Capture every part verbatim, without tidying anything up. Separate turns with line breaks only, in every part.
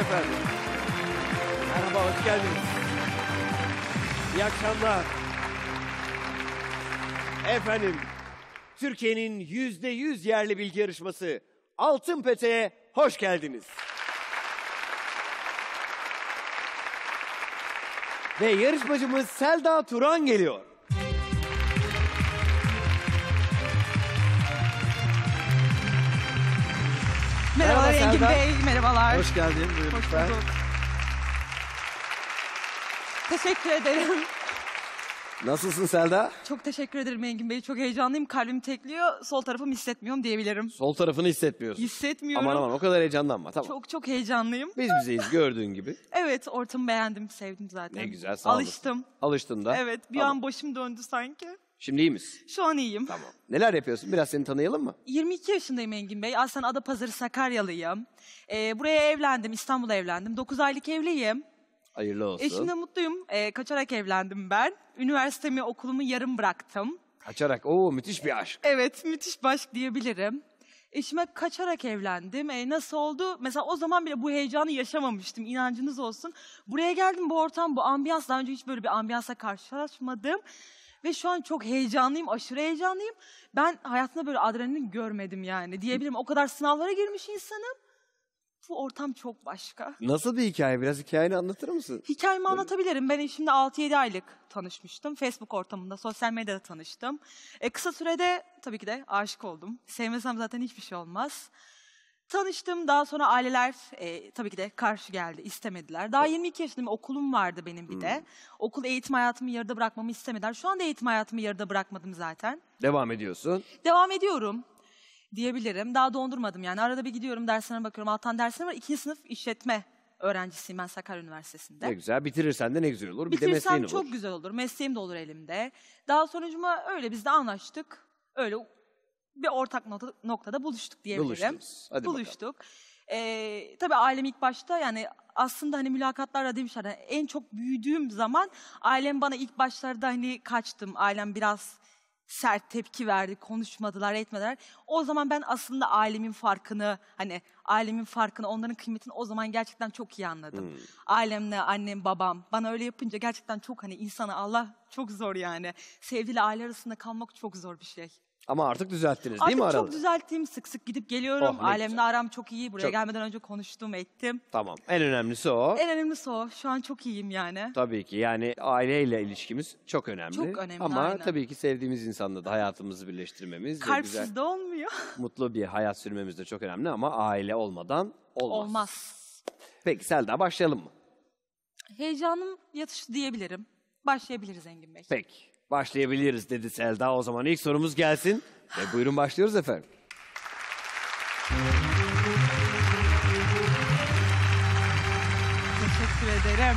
efendim. Merhaba, hoş geldiniz. İyi akşamlar. Efendim, Türkiye'nin yüzde yüz yerli bilgi yarışması Altın Pete'ye hoş geldiniz. Ve yarışmacımız Selda Turan geliyor.
Merhabalar
Merhaba
Engin
Selda.
Bey, merhabalar.
Hoş geldin, buyurun
Hoş
lütfen.
bulduk. Teşekkür ederim.
Nasılsın Selda?
Çok teşekkür ederim Engin Bey. Çok heyecanlıyım. Kalbim tekliyor. Sol tarafımı hissetmiyorum diyebilirim.
Sol tarafını hissetmiyorsun.
Hissetmiyorum.
Aman aman, o kadar heyecanlanma, tamam.
Çok çok heyecanlıyım.
Biz bizeyiz gördüğün gibi.
Evet, ortamı beğendim, sevdim zaten.
Ne güzel, sağ olasın.
Alıştım.
Alıştın da.
Evet, bir
Tamam.
an başım döndü sanki.
Şimdi iyi misin?
Şu an iyiyim.
Tamam. Neler yapıyorsun? Biraz seni tanıyalım mı?
yirmi iki yaşındayım Engin Bey. Aslen Adapazarı Sakaryalıyım. Ee, buraya evlendim, İstanbul'a evlendim. dokuz aylık evliyim.
Hayırlı olsun.
Eşimle mutluyum. Ee, kaçarak evlendim ben. Üniversitemi, okulumu yarım bıraktım.
Kaçarak. Oo, müthiş bir aşk.
Evet, müthiş bir aşk diyebilirim. Eşime kaçarak evlendim. Ee, nasıl oldu? Mesela o zaman bile bu heyecanı yaşamamıştım, inancınız olsun. Buraya geldim, bu ortam, bu ambiyans. Daha önce hiç böyle bir ambiyansa karşılaşmadım. Ve şu an çok heyecanlıyım, aşırı heyecanlıyım. Ben hayatımda böyle adrenalin görmedim yani diyebilirim. O kadar sınavlara girmiş insanım. Bu ortam çok başka.
Nasıl bir hikaye? Biraz hikayeni anlatır mısın?
Hikayemi anlatabilirim. Ben eşimle altı yedi aylık tanışmıştım. Facebook ortamında, sosyal medyada tanıştım. E, kısa sürede tabii ki de aşık oldum. Sevmesem zaten hiçbir şey olmaz. Tanıştım. Daha sonra aileler e, tabii ki de karşı geldi, istemediler. Daha yirmi iki yaşındayım, okulum vardı benim bir de. Okul eğitim hayatımı yarıda bırakmamı istemediler. Şu anda eğitim hayatımı yarıda bırakmadım zaten.
Devam ediyorsun.
Devam ediyorum diyebilirim. Daha dondurmadım yani. Arada bir gidiyorum, derslerine bakıyorum. Alttan derslerim var. İkinci sınıf işletme öğrencisiyim ben Sakarya Üniversitesi'nde.
Ne güzel. Bitirirsen de ne güzel olur. Bir de
Bitirsem
mesleğin olur.
çok güzel olur. Mesleğim de olur elimde. Daha sonucuma öyle biz de anlaştık. Öyle bir ortak nokta, noktada buluştuk diyebilirim.
Buluştunuz. Hadi
Buluştuk. Ee, tabii ailem ilk başta yani aslında hani mülakatlarda demişler hani en çok büyüdüğüm zaman ailem bana ilk başlarda hani kaçtım. Ailem biraz sert tepki verdi, konuşmadılar, etmediler. O zaman ben aslında ailemin farkını, hani ailemin farkını, onların kıymetini o zaman gerçekten çok iyi anladım.
Hmm.
Ailemle, annem, babam bana öyle yapınca gerçekten çok hani insana Allah çok zor yani. Sevgili aile arasında kalmak çok zor bir şey.
Ama artık düzelttiniz değil
Artık
mi
çok
aralığı?
düzelttim, sık sık gidip geliyorum.
Oh, ne
Ailemle
güzel.
aram çok iyi. Buraya
Çok-
gelmeden önce konuştum, ettim.
Tamam. En önemlisi o.
En önemlisi o. Şu an çok iyiyim yani.
Tabii ki yani aileyle ilişkimiz çok önemli.
Çok önemli,
Ama
aynen.
tabii ki sevdiğimiz insanla da hayatımızı birleştirmemiz ve
Kalpsiz
güzel,
de olmuyor.
mutlu bir hayat sürmemiz de çok önemli ama aile olmadan olmaz.
Olmaz.
Peki Selda, başlayalım mı?
Heyecanım yatıştı diyebilirim. Başlayabiliriz Engin Bey.
Peki. Başlayabiliriz dedi Selda. O zaman ilk sorumuz gelsin. Ve buyurun başlıyoruz efendim.
Teşekkür ederim.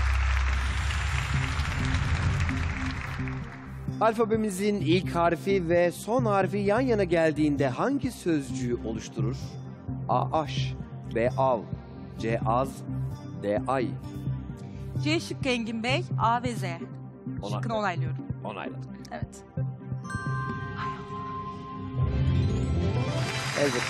Alfabemizin ilk harfi ve son harfi yan yana geldiğinde hangi sözcüğü oluşturur? A. Aş, B. Av, C. Az, D. Ay.
C şıkkı Engin Bey, A ve Z.
Ona-
Şıkkını onaylıyorum.
Onayladık.
Evet.
Elbette.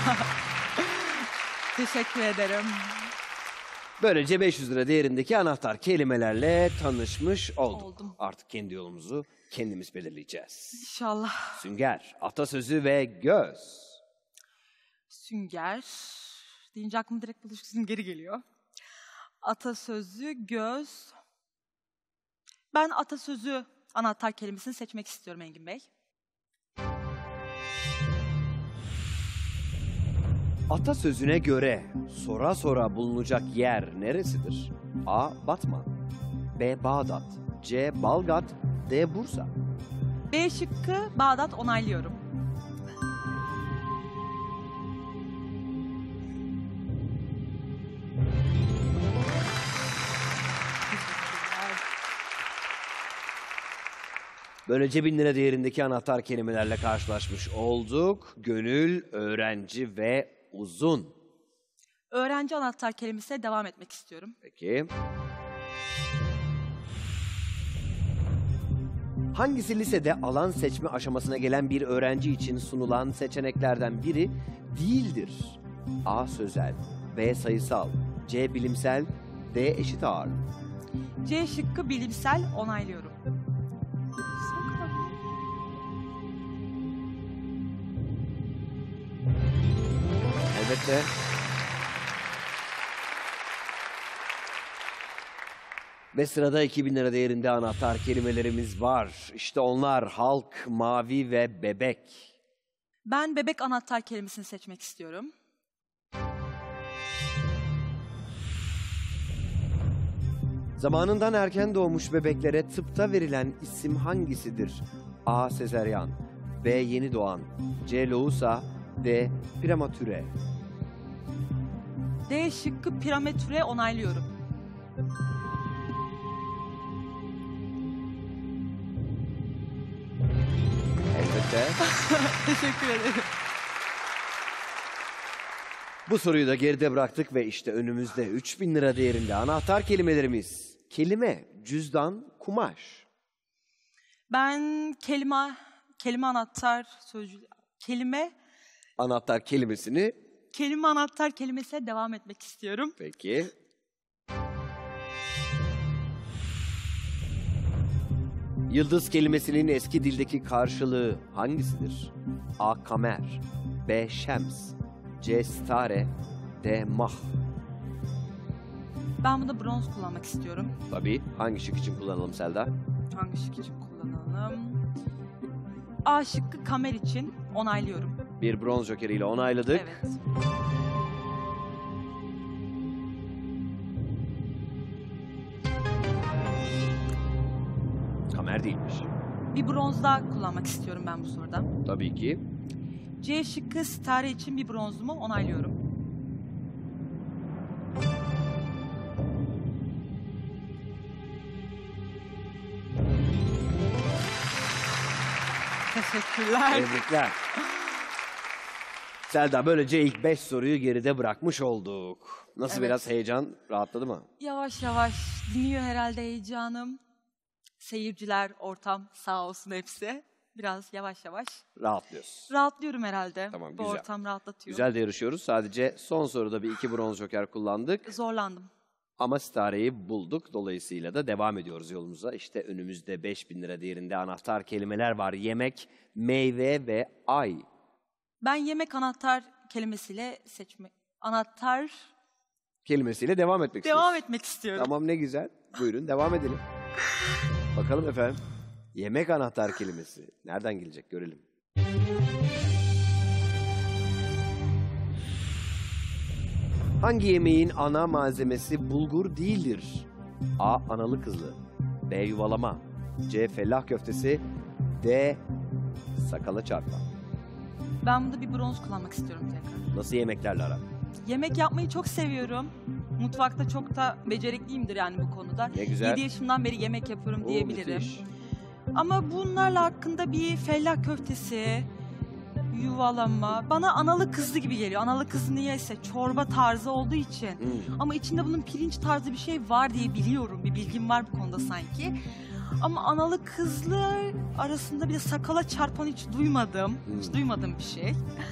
Teşekkür ederim.
Böylece beş yüz lira değerindeki anahtar kelimelerle tanışmış olduk.
Oldum.
Artık kendi yolumuzu kendimiz belirleyeceğiz.
İnşallah.
Sünger, atasözü ve göz.
Sünger. Deyince aklıma direkt bulaşık süngeri geliyor. Atasözü, göz. Ben atasözü anahtar kelimesini seçmek istiyorum Engin Bey.
Atasözüne göre sora sora bulunacak yer neresidir? A. Batman, B. Bağdat, C. Balgat, D. Bursa.
B şıkkı Bağdat onaylıyorum.
Böylece bin lira değerindeki anahtar kelimelerle karşılaşmış olduk. Gönül, öğrenci ve uzun.
Öğrenci anahtar kelimesine devam etmek istiyorum.
Peki. Hangisi lisede alan seçme aşamasına gelen bir öğrenci için sunulan seçeneklerden biri değildir? A. Sözel, B. Sayısal, C bilimsel, D eşit ağırlık.
C şıkkı bilimsel, onaylıyorum.
Elbette. Ve sırada iki bin lira değerinde anahtar kelimelerimiz var. İşte onlar: halk, mavi ve bebek.
Ben bebek anahtar kelimesini seçmek istiyorum.
Zamanından erken doğmuş bebeklere tıpta verilen isim hangisidir? A. Sezeryan, B. Yeni doğan, C. Lohusa, D. Prematüre.
D şıkkı prematüre, onaylıyorum.
Elbette.
Teşekkür ederim.
Bu soruyu da geride bıraktık ve işte önümüzde üç bin lira değerinde anahtar kelimelerimiz. Kelime, cüzdan, kumaş.
Ben kelime, kelime anahtar sözcüğü, kelime,
Anahtar kelimesini
kelime anahtar kelimesine devam etmek istiyorum.
peki. Yıldız kelimesinin eski dildeki karşılığı hangisidir? A. Kamer, B. Şems, C. Stare, D. Mah.
Ben burada bronz kullanmak istiyorum.
Tabii. Hangi şık için kullanalım Selda?
Hangi şık için kullanalım? A şıkkı kamer için, onaylıyorum.
Bir bronz jokeriyle onayladık.
Evet.
Kamer değilmiş.
Bir bronz daha kullanmak istiyorum ben bu soruda.
Tabii ki.
C şıkkı stare için bir bronzumu onaylıyorum. Teşekkürler.
Tebrikler. Selda, böylece ilk beş soruyu geride bırakmış olduk. Nasıl,
Evet.
biraz heyecan rahatladı mı?
Yavaş yavaş dinliyor herhalde heyecanım. Seyirciler, ortam sağ olsun hepsi. Biraz yavaş yavaş.
Rahatlıyorsun.
Rahatlıyorum herhalde.
Tamam,
Bu
güzel.
ortam rahatlatıyor.
Güzel de yarışıyoruz. Sadece son soruda bir iki bronz joker kullandık.
Zorlandım.
Ama Stare'yi bulduk. Dolayısıyla da devam ediyoruz yolumuza. İşte önümüzde beş bin lira değerinde anahtar kelimeler var. Yemek, meyve ve ay.
Ben yemek anahtar kelimesiyle seçme... Anahtar...
Kelimesiyle devam etmek
Devam
istiyoruz.
etmek istiyorum.
Tamam, ne güzel. Buyurun devam edelim. Bakalım efendim. Yemek anahtar kelimesi. Nereden gelecek görelim. Hangi yemeğin ana malzemesi bulgur değildir? A. Analı kızlı, B. Yuvalama, C. Fellah köftesi, D. Sakala çarpma.
Ben burada bir bronz kullanmak istiyorum tekrar.
Nasıl yemeklerle aran?
Yemek yapmayı çok seviyorum. Mutfakta çok da becerikliyimdir yani bu konuda.
Ne güzel.
yedi yaşımdan beri yemek yapıyorum
Oo,
diyebilirim.
müthiş.
Ama bunlarla hakkında bir fellah köftesi, yuvalama, bana analı kızlı gibi geliyor. Analı kızlı niyeyse çorba tarzı olduğu için.
Hmm.
Ama içinde bunun pirinç tarzı bir şey var diye biliyorum. Bir bilgim var bu konuda sanki. Ama analı kızlı arasında bir de sakala çarpan hiç duymadım. Hiç
Hmm.
duymadığım bir şey.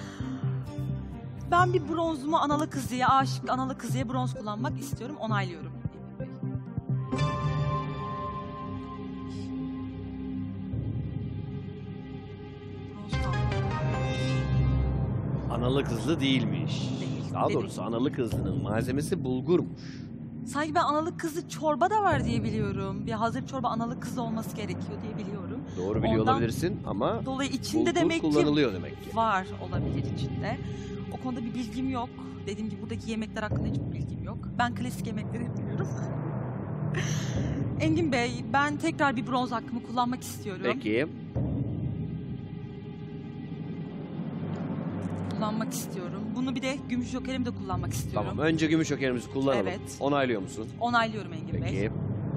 Ben bir bronzumu analı kızlıya, aşık analı kızlıya bronz kullanmak istiyorum. Onaylıyorum. Bronz kaldı.
Analı kızlı değilmiş.
Değil,
Daha
değil.
doğrusu analı kızlının malzemesi bulgurmuş.
Sanki ben analı kızlı çorba da var diye biliyorum. Bir hazır çorba analı kızlı olması gerekiyor diye biliyorum.
Doğru biliyor
Ondan
olabilirsin ama
Dolayı içinde
bulgur
demek ki
kullanılıyor demek ki.
var olabilir içinde. O konuda bir bilgim yok. Dediğim gibi buradaki yemekler hakkında hiçbir bilgim yok. Ben klasik yemekleri biliyorum. Engin Bey, ben tekrar bir bronz hakkımı kullanmak istiyorum.
Peki.
Kullanmak istiyorum. Bunu bir de gümüş jokerimi de kullanmak istiyorum.
Tamam. Önce gümüş jokerimizi kullanalım.
Evet.
Onaylıyor musun?
Onaylıyorum Engin Bey.
Peki.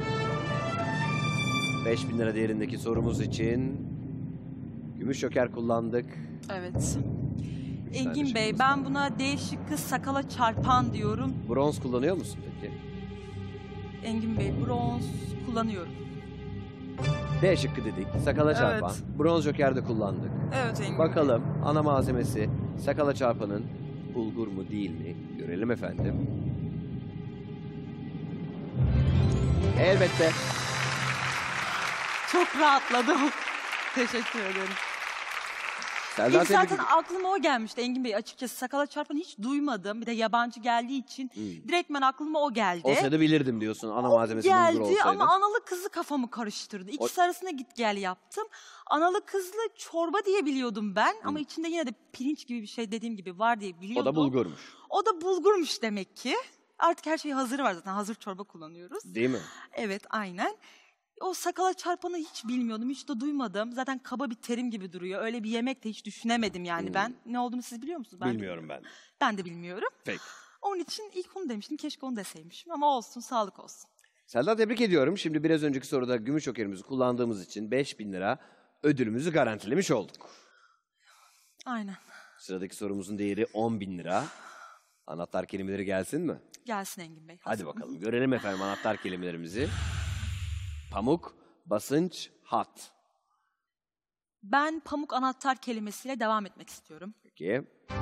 beş bin lira değerindeki sorumuz için gümüş joker kullandık.
Evet.
Üç tane
Engin Bey,
şıkkımız
ben
var.
buna D şıkkı sakala çarpan diyorum.
Bronz kullanıyor musun peki?
Engin Bey, bronz kullanıyorum.
D şıkkı dedik. Sakala
Evet.
çarpan. Bronz joker de kullandık.
Evet Engin
Bakalım ana malzemesi sakala çarpanın bulgur mu değil mi? Görelim efendim. Elbette.
Çok rahatladım. Teşekkür ederim.
Selda,
İlk
tebrik
zaten
ederim.
aklıma o gelmişti Engin Bey. Açıkçası sakala çarpanı hiç duymadım. Bir de yabancı geldiği için
Hmm.
direktmen aklıma o geldi.
Olsaydı bilirdim diyorsun. Ana malzemesi
Geldi
bulgur olsaydı.
ama analı kızlı kafamı karıştırdı. İkisi arasında git gel yaptım. Analı kızlı çorba diye biliyordum ben. Ama içinde yine de pirinç gibi bir şey dediğim gibi var diye biliyordum.
O da bulgurmuş.
O da bulgurmuş demek ki. Artık her şey hazır var zaten. Hazır çorba kullanıyoruz.
Değil mi?
Evet, aynen. O sakala çarpanı hiç bilmiyordum, hiç de duymadım. Zaten kaba bir terim gibi duruyor. Öyle bir yemek de hiç düşünemedim yani
Hmm.
ben. Ne olduğunu siz biliyor musunuz? Ben de
Bilmiyorum ben.
Ben de bilmiyorum.
Peki.
Onun için ilk onu demiştim. Keşke onu deseymişim ama olsun, sağlık olsun.
Selda, tebrik ediyorum. Şimdi biraz önceki soruda gümüş jokerimizi kullandığımız için beş bin lira ödülümüzü garantilemiş olduk.
Aynen.
Sıradaki sorumuzun değeri on bin lira. Anahtar kelimeleri gelsin mi?
Gelsin Engin Bey.
Hadi
hazırım.
bakalım. Görelim efendim anahtar kelimelerimizi. Pamuk, basınç, hat.
Ben pamuk anahtar kelimesiyle devam etmek istiyorum.
Peki.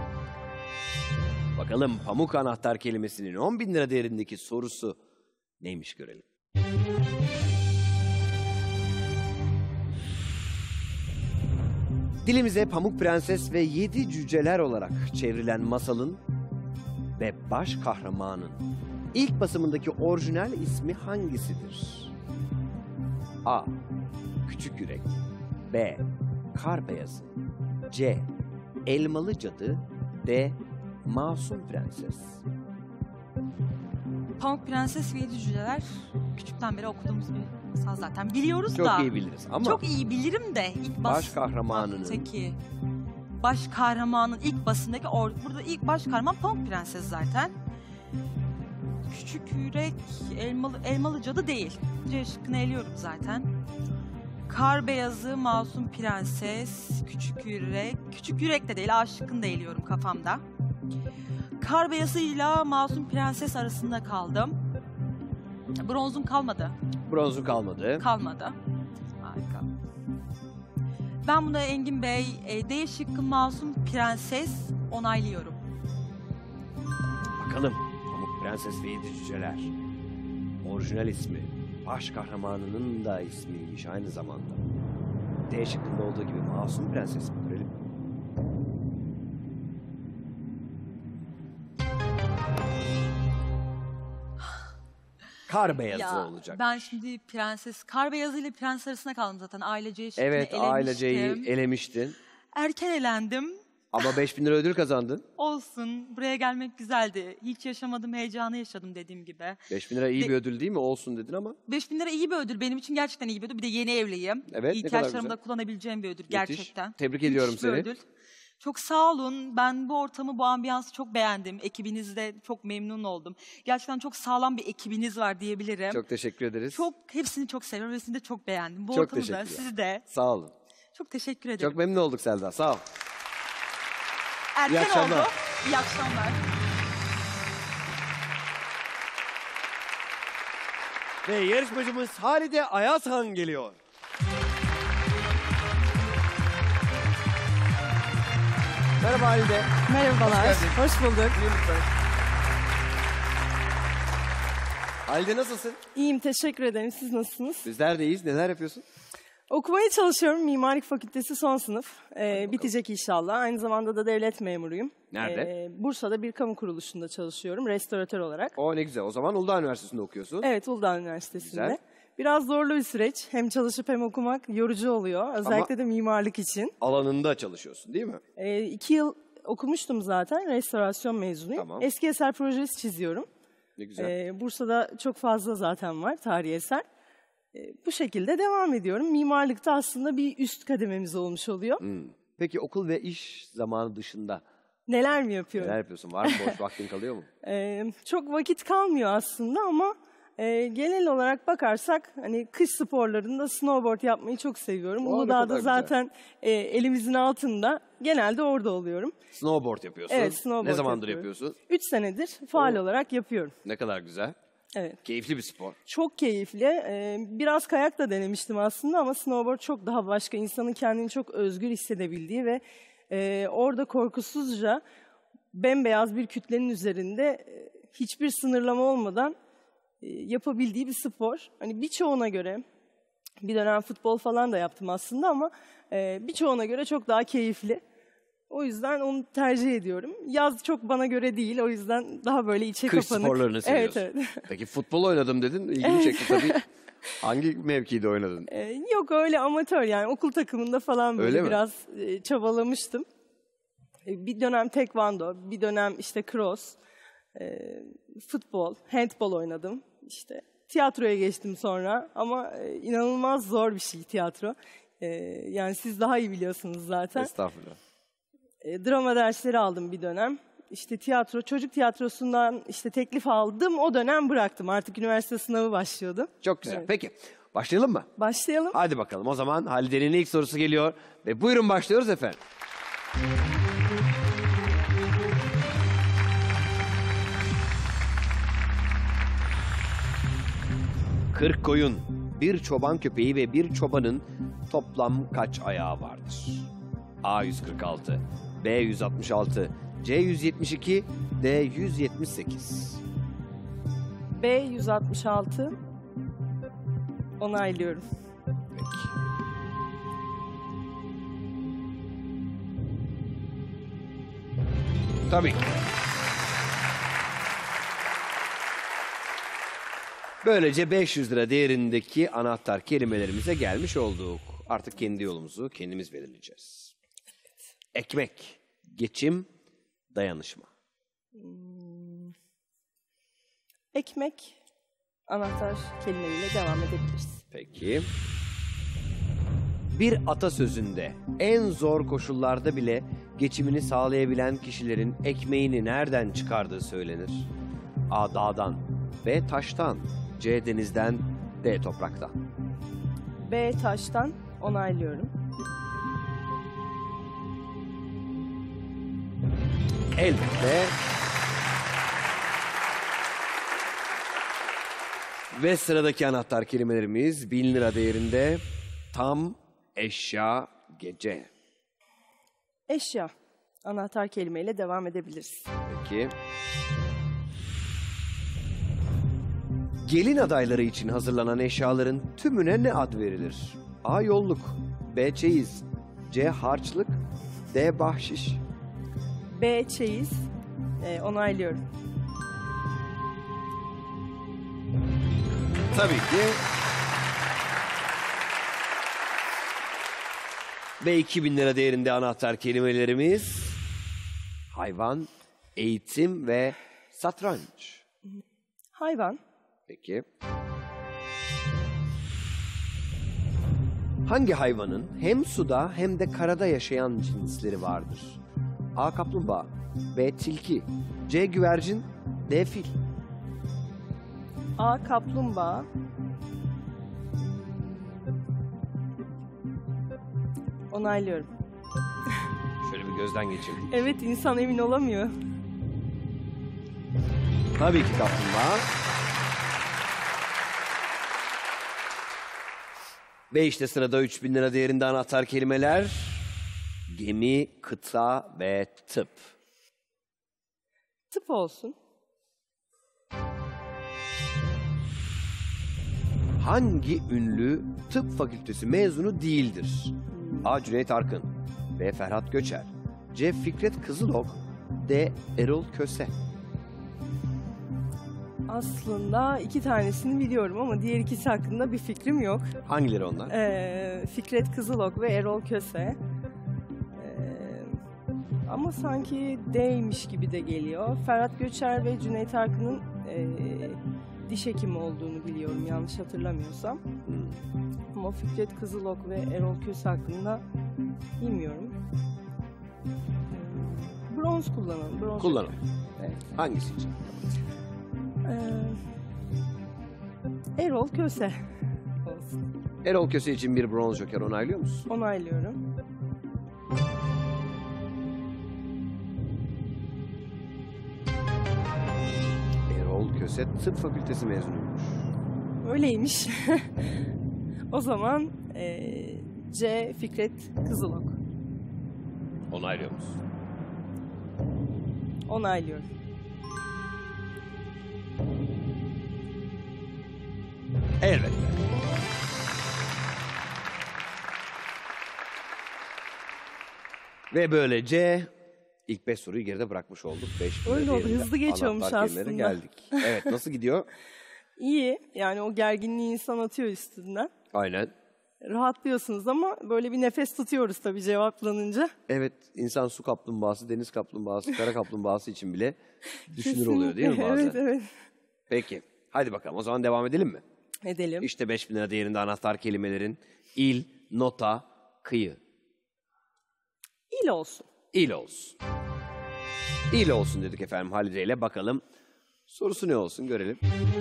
Bakalım pamuk anahtar kelimesinin on bin lira değerindeki sorusu neymiş görelim. Dilimize Pamuk Prenses ve Yedi Cüceler olarak çevrilen masalın ve baş kahramanın ilk basımındaki orijinal ismi hangisidir? A. Küçük Yürek. B. Kar Beyazı. C. Elmalı Cadı. D. Masum Prenses.
Pamuk Prenses ve Yedi Cüceler küçükten beri okuduğumuz bir masal zaten. Biliyoruz
Çok
da.
iyi biliriz ama
Çok iyi bilirim de ilk bas
baş kahramanının
basındaki baş kahramanın ilk basındaki or burada ilk baş kahraman Pamuk Prenses zaten. Küçük Yürek elmalı elmalı cadı değil. C şıkkını eliyorum zaten. Kar Beyazı, Masum Prenses, Küçük Yürek. Küçük Yürek de değil, A şıkkını da eliyorum kafamda. Kar Beyazı'yla Masum Prenses arasında kaldım. Bronzum kalmadı.
bronzu kalmadı.
Kalmadı. Harika. Ben buna Engin Bey, e, D şıkkı Masum Prenses onaylıyorum.
Bakalım Pamuk Prenses ve Yedi Cüceler. Orijinal ismi baş kahramanının da ismiymiş aynı zamanda. D şıkkında olduğu gibi Masum Prenses mi görelim? Kar Beyazı
Ya,
olacak.
ben şimdi prenses, Kar Beyazı ile prens arasında kaldım zaten. Ailece şıkkını
Evet, aileceyi
elemiştim.
elemiştin.
Erken elendim.
Ama beş bin lira ödül kazandın.
Olsun, buraya gelmek güzeldi. Hiç yaşamadım, heyecanı yaşadım dediğim gibi.
beş bin lira iyi
De-
bir ödül değil mi? Olsun dedin ama.
beş bin lira iyi bir ödül. Benim için gerçekten iyi bir ödül. Bir de yeni evliyim.
Evet, ne kadar
İhtiyaçlarımda
güzel.
kullanabileceğim bir ödül
Müthiş.
gerçekten.
Tebrik ediyorum
Müthiş bir
seni.
ödül. Çok sağ olun. Ben bu ortamı, bu ambiyansı çok beğendim. Ekibinizde çok memnun oldum. Gerçekten çok sağlam bir ekibiniz var diyebilirim.
Çok teşekkür ederiz.
Çok, hepsini çok seviyorum. Hepsini de çok beğendim. Bu
Çok
ortamı da,
teşekkürler.
sizi de.
Sağ olun.
Çok teşekkür ederim.
Çok memnun olduk Selda. Sağ ol.
Erken
İyi akşamlar.
oldu. İyi akşamlar.
Ve yarışmacımız Halide Ayazhan geliyor. Merhaba Halide.
Merhabalar,
Hoş geldin.
hoş bulduk.
Halide nasılsın?
İyiyim, teşekkür ederim. Siz nasılsınız?
Bizler de iyiyiz. Neler yapıyorsun?
Okumaya çalışıyorum. Mimarlık Fakültesi son sınıf. Ee, bitecek inşallah. Aynı zamanda da devlet memuruyum.
Nerede?
Ee, Bursa'da bir kamu kuruluşunda çalışıyorum, restoratör olarak.
O ne güzel. O zaman Uludağ Üniversitesi'nde okuyorsun.
Evet, Uludağ Üniversitesi'nde.
Güzel.
Biraz zorlu bir süreç. Hem çalışıp hem okumak yorucu oluyor. Özellikle de mimarlık için.
Alanında çalışıyorsun değil mi?
Ee, iki yıl okumuştum zaten. Restorasyon mezunuyum.
Tamam.
Eski eser projesi çiziyorum.
Ne güzel.
Ee, Bursa'da çok fazla zaten var tarihi eser. Ee, bu şekilde devam ediyorum. Mimarlıkta aslında bir üst kadememiz olmuş oluyor.
Hmm. Peki okul ve iş zamanı dışında
Neler mi yapıyorum?
neler yapıyorsun? Var mı boş vaktin kalıyor mu?
Ee, çok vakit kalmıyor aslında ama e, genel olarak bakarsak hani kış sporlarında snowboard yapmayı çok seviyorum.
Aa, ne
Uludağ'da
kadar güzel.
zaten e, elimizin altında. Genelde orada oluyorum.
Snowboard yapıyorsun.
Evet, snowboard
Ne zamandır
yapıyorum.
yapıyorsun?
Üç senedir faal
Oo.
olarak yapıyorum.
Ne kadar güzel.
Evet.
Keyifli bir spor.
Çok keyifli. Ee, biraz kayak da denemiştim aslında ama snowboard çok daha başka. İnsanın kendini çok özgür hissedebildiği ve e, orada korkusuzca bembeyaz bir kütlenin üzerinde e, hiçbir sınırlama olmadan e, yapabildiği bir spor. Hani birçoğuna göre, bir dönem futbol falan da yaptım aslında ama e, birçoğuna göre çok daha keyifli. O yüzden onu tercih ediyorum. Yaz çok bana göre değil, o yüzden daha böyle içe
Kış
kapanık.
sporlarını seviyorsun.
Evet, evet.
Peki futbol oynadım dedin. İlgimi çekti tabii. Hangi mevkide oynadın?
E, yok öyle amatör yani okul takımında falan böyle
Öyle mi?
biraz e, çabalamıştım. E, bir dönem tekvando, bir dönem işte cross, e, futbol, handbol oynadım. İşte tiyatroya geçtim sonra ama e, inanılmaz zor bir şey tiyatro. E, yani siz daha iyi biliyorsunuz zaten.
Estağfurullah.
E, drama dersleri aldım bir dönem. İşte tiyatro, çocuk tiyatrosundan işte teklif aldım. O dönem bıraktım. Artık üniversite sınavı başlıyordu.
Çok güzel.
Evet.
Peki başlayalım mı?
Başlayalım.
Hadi bakalım. O zaman Halide'nin ilk sorusu geliyor. Ve buyurun başlıyoruz efendim. Kırk koyun, bir çoban köpeği ve bir çobanın toplam kaç ayağı vardır? A yüz kırk altı, B yüz altmış altı, C yüz yetmiş iki, D yüz yetmiş sekiz.
B yüz altmış altı. Onaylıyorum.
Peki. Tabii ki. Böylece beş yüz lira değerindeki anahtar kelimelerimize gelmiş olduk. Artık kendi yolumuzu kendimiz belirleyeceğiz. Ekmek, geçim, dayanışma.
Ekmek, anahtar kelimeleriyle devam edebiliriz.
Peki. Bir atasözünde en zor koşullarda bile geçimini sağlayabilen kişilerin ekmeğini nereden çıkardığı söylenir? A. Dağdan, B. Taştan, C. Denizden, D. Topraktan.
B taştan onaylıyorum.
Elbette. Ve sıradaki anahtar kelimelerimiz bin lira değerinde tam, eşya, gece.
Eşya, anahtar kelimeyle devam edebiliriz.
Peki. Gelin adayları için hazırlanan eşyaların tümüne ne ad verilir? A. Yolluk, B. Çeyiz, C. Harçlık, D. Bahşiş.
B çeyiz, e, onaylıyorum.
Tabii ki. Ve iki bin lira değerinde anahtar kelimelerimiz hayvan, eğitim ve satranç.
Hayvan,
Peki. Hangi hayvanın hem suda hem de karada yaşayan cinsleri vardır? A. Kaplumbağa, B. Tilki, C. Güvercin, D. Fil.
A kaplumbağa, onaylıyorum.
Şöyle bir gözden geçirdik.
Evet, insan emin olamıyor.
Tabii ki kaplumbağa. Ve işte sırada üç bin lira değerinde anahtar kelimeler. Gemi, kıta ve tıp.
Tıp olsun.
Hangi ünlü tıp fakültesi mezunu değildir? A. Cüneyt Arkın, B. Ferhat Göçer, C. Fikret Kızılok, D. Erol Köse.
Aslında iki tanesini biliyorum ama diğer ikisi hakkında bir fikrim yok.
Hangileri onlar?
Ee, Fikret Kızılok ve Erol Köse. Ee, ama sanki D'ymiş gibi de geliyor. Ferhat Göçer ve Cüneyt Arkın'ın e, diş hekimi olduğunu biliyorum yanlış hatırlamıyorsam.
Hmm.
Ama Fikret Kızılok ve Erol Köse hakkında bilmiyorum. Ee, bronz kullanalım. Bronz
Kullanalım.
Evet.
Hangisi için?
Ee, Erol Köse olsun.
Erol Köse için bir bronz joker onaylıyor musun?
Onaylıyorum.
Erol Köse tıp fakültesi mezunuymuş.
Öyleymiş. O zaman eee, C. Fikret Kızılok.
Onaylıyor musun?
Onaylıyorum.
Elbette. Ve böylece ilk beş soruyu geride bırakmış olduk. Beş
Öyle oldu,
değerinde
hızlı geçiyormuş
anahtar kelimelere
aslında.
geldik. Evet, nasıl gidiyor?
İyi. Yani o gerginliği insan atıyor üstünden.
Aynen.
Rahatlıyorsunuz ama böyle bir nefes tutuyoruz tabii cevaplanınca.
Evet, insan su kaplumbağası, deniz kaplumbağası, kara kaplumbağası için bile düşünür oluyor değil mi bazen?
Evet, evet.
Peki, hadi bakalım o zaman devam edelim mi?
Edelim.
İşte beş bin lira değerinde anahtar kelimelerin il, nota, kıyı.
İl olsun.
İl olsun. İl olsun dedik efendim Halide ile. Bakalım sorusu ne olsun görelim.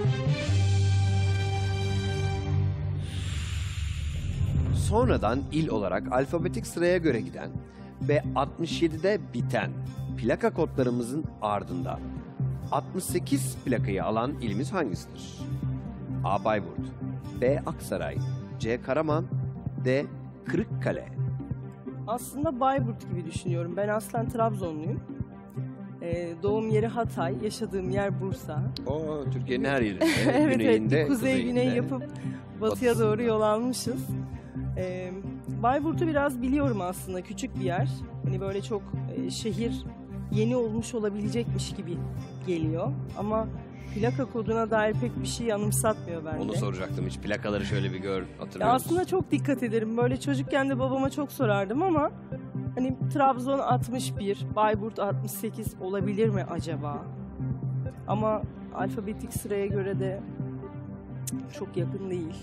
Sonradan il olarak alfabetik sıraya göre giden ve altmış yedide biten plaka kodlarımızın ardında altmış sekiz plakayı alan ilimiz hangisidir? A. Bayburt, B. Aksaray, C. Karaman, D. Kırıkkale.
Aslında Bayburt gibi düşünüyorum. Ben aslen Trabzonluyum. Ee, doğum yeri Hatay, yaşadığım yer Bursa.
O Türkiye'nin her yerinde,
Evet,
güneyinde,
evet, bir kuzey
kuzeyinde.
güney yapıp batıya
batısında.
doğru yol almışız. Ee, Bayburt'u biraz biliyorum aslında, küçük bir yer. Hani böyle çok e, şehir yeni olmuş olabilecekmiş gibi geliyor. Ama plaka koduna dair pek bir şey anımsatmıyor bende.
Onu soracaktım, hiç plakaları şöyle bir gör, hatırlıyor
Ya
musun?
aslında çok dikkat ederim. Böyle çocukken de babama çok sorardım ama hani Trabzon altmış bir, Bayburt altmış sekiz olabilir mi acaba? Ama alfabetik sıraya göre de cık, çok yakın değil.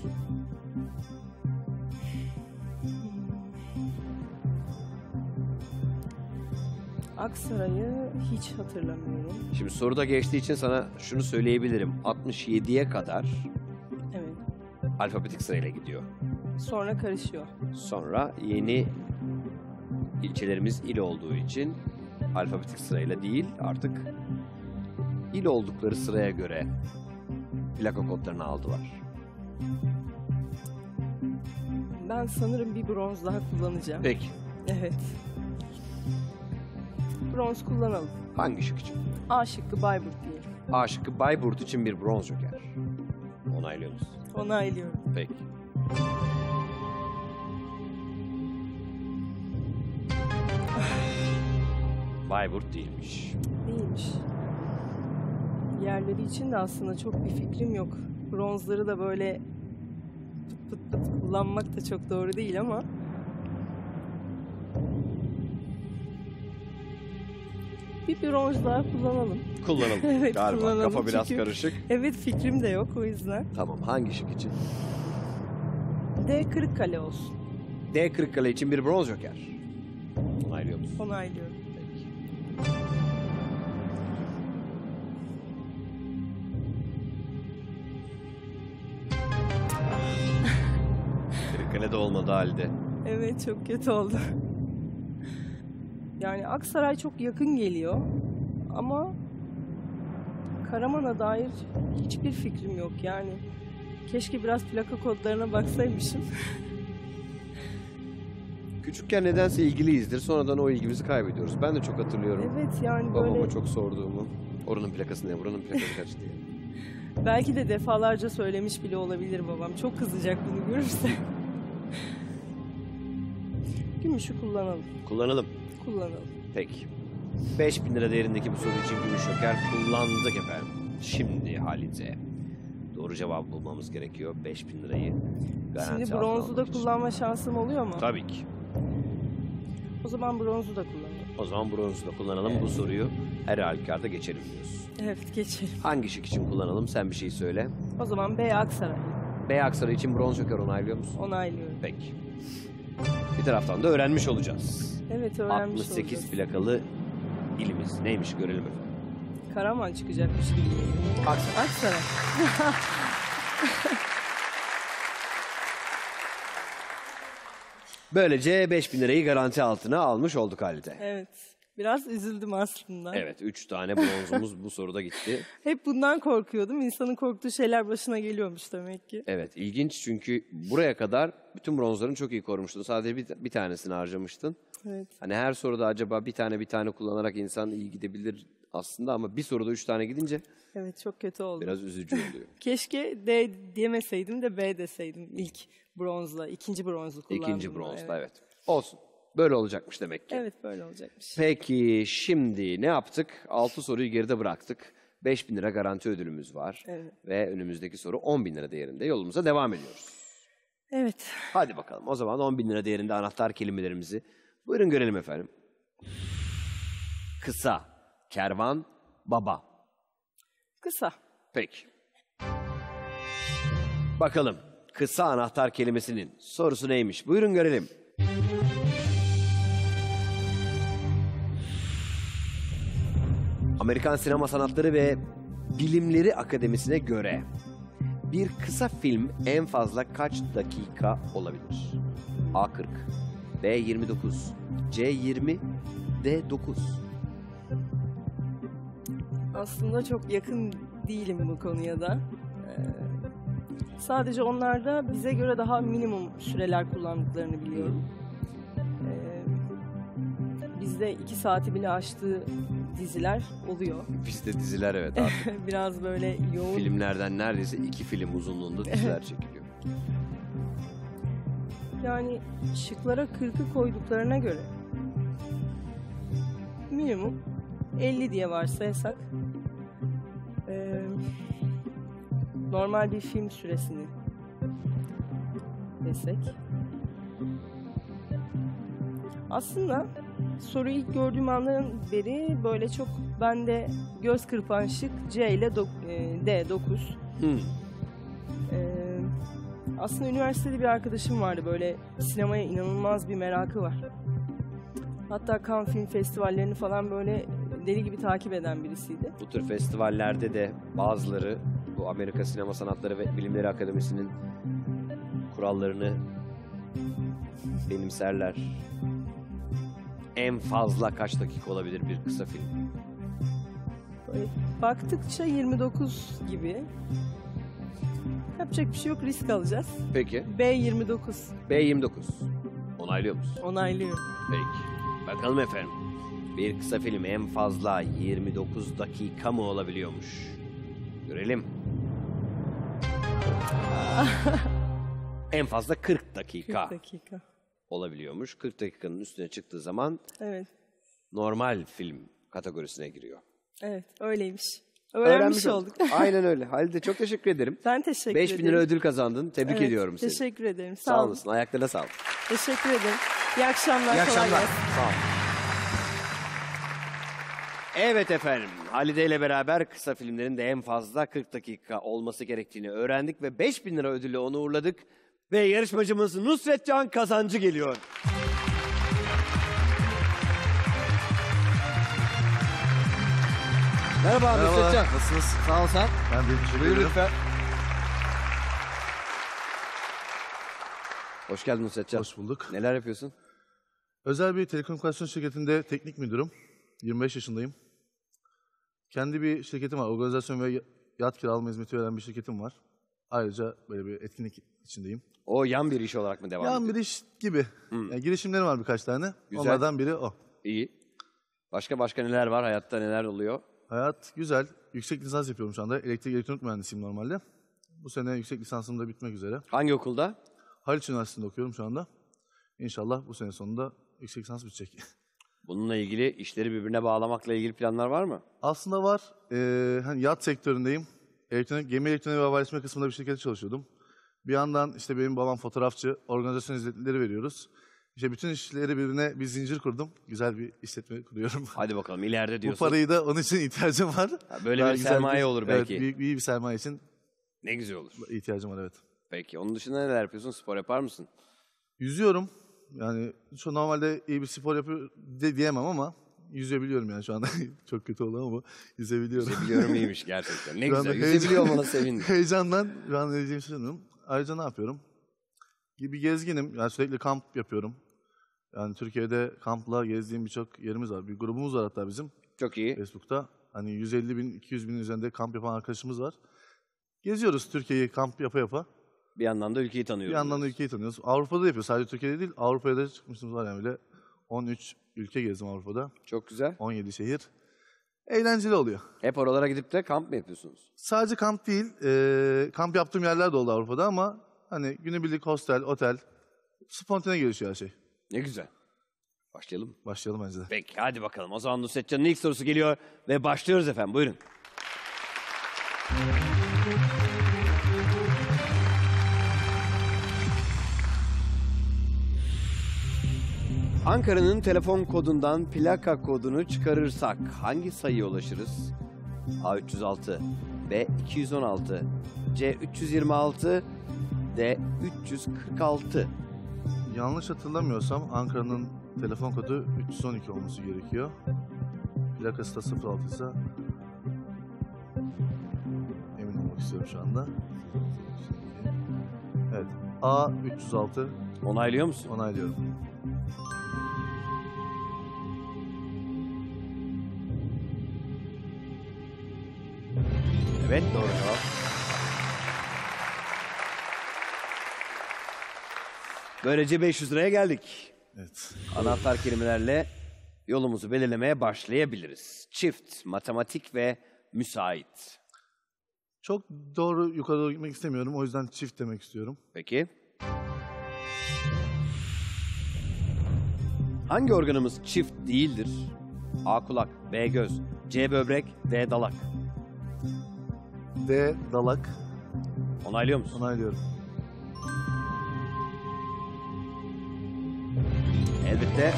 Aksaray'ı hiç hatırlamıyorum.
Şimdi soruda geçtiği için sana şunu söyleyebilirim. altmış yediye kadar
Evet.
alfabetik sırayla gidiyor.
Sonra karışıyor.
Sonra yeni ilçelerimiz il olduğu için alfabetik sırayla değil artık il oldukları sıraya göre plaka kodlarını aldılar.
Ben sanırım bir bronz daha kullanacağım.
Peki
Evet. Bronz kullanalım.
hangi şık için?
A şıkkı Bayburt diyelim.
A şıkkı Bayburt için bir bronz joker. Onaylıyor musun?
Onaylıyorum.
Peki. Bayburt değilmiş.
Değilmiş. Yerleri için de aslında çok bir fikrim yok. Bronzları da böyle pıt pıt pıt kullanmak da çok doğru değil ama. Bir bronz daha kullanalım.
Kullanalım.
Evet,
Galiba
kullanalım
kafa biraz
çünkü-
karışık.
Evet, fikrim de yok o yüzden.
Tamam, hangi şık için?
D Kırıkkale olsun.
D Kırıkkale için bir bronz joker. Onaylıyor musun?
Onaylıyorum.
Peki. Kırıkkale'de olmadı halde.
Evet, çok kötü oldu. Yani Aksaray çok yakın geliyor ama Karaman'a dair hiçbir fikrim yok yani. Keşke biraz plaka kodlarına baksaymışım.
Küçükken nedense ilgiliyizdir. Sonradan o ilgimizi kaybediyoruz. Ben de çok hatırlıyorum.
Evet, yani
Babama
böyle
çok sorduğumu. Oranın plakası ne, buranın plakası kaç diye.
belki de defalarca söylemiş bile olabilir babam. Çok kızacak bunu görürse. Gümüşü kullanalım.
Kullanalım.
Kullanalım.
Peki. beş bin lira değerindeki bu soru için gümüş joker kullandık efendim. Şimdi Halide. Doğru cevabı bulmamız gerekiyor. beş bin lirayı garanti
Şimdi
altına
bronzu da
almak için.
kullanma şansım oluyor mu?
Tabii ki.
O zaman bronzu da kullanalım.
O zaman bronzu da kullanalım. Bu soruyu her halükarda geçelim diyoruz.
Evet, geçelim.
Hangi şık için kullanalım? Sen bir şey söyle.
O zaman B Aksaray.
B Aksaray için bronz joker onaylıyor musun?
Onaylıyorum.
Peki. Bir taraftan da öğrenmiş olacağız.
Evet, öğrenmiş
altmış sekiz
olacağız.
plakalı ilimiz neymiş görelim efendim.
Karaman çıkacakmış gibi geliyor.
Aksaray.
Aksaray.
Böylece beş bin lirayı garanti altına almış olduk Halide.
Evet. Biraz üzüldüm aslında.
Evet, üç tane bronzumuz bu soruda gitti.
Hep bundan korkuyordum. İnsanın korktuğu şeyler başına geliyormuş demek ki.
Evet, ilginç çünkü buraya kadar bütün bronzların çok iyi korumuştun. Sadece bir, bir tanesini harcamıştın.
Evet.
Hani her soruda acaba bir tane bir tane kullanarak insan iyi gidebilir aslında ama bir soruda üç tane gidince
Evet, çok kötü oldu.
biraz üzücü oluyor.
Keşke D demeseydim de B deseydim ilk bronzla. ikinci bronzu kullandım.
İkinci bronzda evet. Olsun. Böyle olacakmış demek ki.
Evet, böyle olacakmış.
Peki şimdi ne yaptık? altı soruyu geride bıraktık. beş bin lira garanti ödülümüz var.
Evet.
Ve önümüzdeki soru on bin lira değerinde. Yolumuza devam ediyoruz.
Evet.
Hadi bakalım. O zaman on bin lira değerinde anahtar kelimelerimizi buyurun görelim efendim. Kısa, kervan, baba.
Kısa.
Peki. Bakalım kısa anahtar kelimesinin sorusu neymiş? Buyurun görelim. Amerikan Sinema Sanatları ve Bilimleri Akademisi'ne göre bir kısa film en fazla kaç dakika olabilir? A kırk, B yirmi dokuz, C yirmi, D dokuz.
Aslında çok yakın değilim bu konuya da. Ee, sadece onlarda bize göre daha minimum süreler kullandıklarını biliyorum. Ee, bizde iki saati bile aştığı diziler oluyor.
Bizde diziler evet artık.
Biraz böyle yoğun.
Filmlerden neredeyse iki film uzunluğunda diziler çekiliyor.
Yani şıklara kırkı koyduklarına göre minimum elli diye varsayasak eee, normal bir film süresini desek. Aslında soruyu ilk gördüğüm andan beri böyle çok bende göz kırpan şık C ile dok- eee, D dokuz.
Hmm.
Ee, aslında üniversitede bir arkadaşım vardı, böyle sinemaya inanılmaz bir merakı var. Hatta Cannes Film Festivallerini falan böyle deli gibi takip eden birisiydi.
Bu tür festivallerde de bazıları bu Amerika Sinema Sanatları ve Bilimleri Akademisi'nin kurallarını benimserler. En fazla kaç dakika olabilir bir kısa film?
Böyle baktıkça yirmi dokuz gibi. Yapacak bir şey yok, risk alacağız.
Peki.
B yirmi dokuz.
B yirmi dokuz. Onaylıyor musun?
Onaylıyor.
Peki. Bakalım efendim. Bir kısa film en fazla yirmi dokuz dakika mı olabiliyormuş? Görelim. En fazla kırk dakika
kırk dakika.
olabiliyormuş. kırk dakikanın üstüne çıktığı zaman
Evet.
normal film kategorisine giriyor.
Evet, öyleymiş. Öğrenmiş, olduk.
Aynen öyle. Halide çok teşekkür ederim.
Ben teşekkür
beş
ederim.
bin lira ödül kazandın. Tebrik
Evet,
ediyorum seni.
Teşekkür ederim. Sağ,
Sağ
olun.
olasın. Ayaklarına sağlık.
Teşekkür ederim. İyi akşamlar.
İyi
kolay
akşamlar.
gelsin.
Sağ ol. Evet efendim. Halide ile beraber kısa filmlerin de en fazla kırk dakika olması gerektiğini öğrendik ve beş bin lira ödülle onu uğurladık. Ve yarışmacımız Nusretcan Kazancı geliyor. Merhaba Nusretcan.
Nasılsınız?
Sağ ol sen.
Ben de teşekkür
Buyur
ederim.
lütfen. Hoş geldin Nusretcan.
Hoş bulduk.
Neler yapıyorsun?
Özel bir telekomünikasyon şirketinde teknik müdürüm. yirmi beş yaşındayım. Kendi bir şirketim var. Organizasyon ve yat kiralama hizmeti veren bir şirketim var. Ayrıca böyle bir etkinlik içindeyim.
O yan bir iş olarak mı devam
Yan
ediyor?
bir iş gibi. Yani girişimlerim var birkaç tane.
Güzel.
Onlardan biri o.
İyi. Başka başka neler var? Hayatta neler oluyor?
Hayat güzel. Yüksek lisans yapıyorum şu anda. Elektrik elektronik mühendisiyim normalde. Bu sene yüksek lisansım da bitmek üzere.
Hangi okulda?
Haliç Üniversitesi'nde okuyorum şu anda. İnşallah bu sene sonunda yüksek lisans bitecek.
Bununla ilgili işleri birbirine bağlamakla ilgili planlar var mı?
Aslında var. Ee, hani yat sektöründeyim. Elektronik, gemi elektronik ve haberleşme kısmında bir şirkette çalışıyordum. Bir yandan işte benim babam fotoğrafçı, organizasyon hizmetleri veriyoruz. İşte bütün işleri birbirine bir zincir kurdum. Güzel bir işletme kuruyorum.
Hadi bakalım ileride
Bu
diyorsun.
parayı da onun için ihtiyacım var.
Ha, böyle
Daha
bir
güzel
sermaye olur belki.
Evet, büyük, büyük bir sermaye için
Ne güzel olur.
ihtiyacım var, evet.
Peki onun dışında neler yapıyorsun? Spor yapar mısın?
Yüzüyorum. Yani şu normalde iyi bir spor yapıyor de diyemem ama yüzebiliyorum yani şu anda. Çok kötü oldu ama bu yüzebiliyorum.
Biliyorum iyiymiş gerçekten. Ne
Şu anda
güzel.
heyecan-
Yüzebiliyor olmana sevindim.
Heyecandan şu an ne diyeceğimi şaşırdım. Ayrıca ne yapıyorum? Bir gezginim. Yani sürekli kamp yapıyorum. Yani Türkiye'de kampla gezdiğim birçok yerimiz var. Bir grubumuz var hatta bizim
Çok iyi.
Facebook'ta. Hani yüz elli bin, iki yüz bin üzerinde kamp yapan arkadaşımız var. Geziyoruz Türkiye'yi kamp yapa yapa.
Bir yandan da ülkeyi tanıyorum.
Bir yandan da ülkeyi tanıyoruz. Avrupa'da da yapıyoruz. Sadece Türkiye'de değil, Avrupa'ya da çıkmışlığımız var yani bile. on üç ülke gezdim Avrupa'da.
Çok güzel.
on yedi şehir. Eğlenceli oluyor.
Hep oralara gidip de kamp mı yapıyorsunuz?
Sadece kamp değil, e, kamp yaptığım yerler de oldu Avrupa'da ama hani günübirlik hostel, otel, spontane gelişiyor her şey.
Ne güzel. Başlayalım mı?
Başlayalım bence de.
Peki hadi bakalım. O zaman Nusretcan'ın ilk sorusu geliyor ve başlıyoruz efendim. Buyurun. Ankara'nın telefon kodundan plaka kodunu çıkarırsak hangi sayıya ulaşırız? A üç yüz altı, B iki yüz on altı, C üç yüz yirmi altı, D üç yüz kırk altı.
Yanlış hatırlamıyorsam Ankara'nın telefon kodu üç yüz on iki olması gerekiyor. Plakası da sıfır altı ise emin olmak istiyorum şu anda. Evet. A üç yüz altı
Onaylıyor musun?
onaylıyorum.
Evet, doğru cevap. Böylece beş yüz liraya geldik.
Evet.
Anahtar kelimelerle yolumuzu belirlemeye başlayabiliriz. Çift, matematik ve müsait.
Çok doğru yukarı doğru gitmek istemiyorum. O yüzden çift demek istiyorum.
Peki. Hangi organımız çift değildir? A. Kulak, B. Göz, C. Böbrek, D. Dalak.
D. Dalak.
Onaylıyor musun?
Onaylıyorum.
Elbette.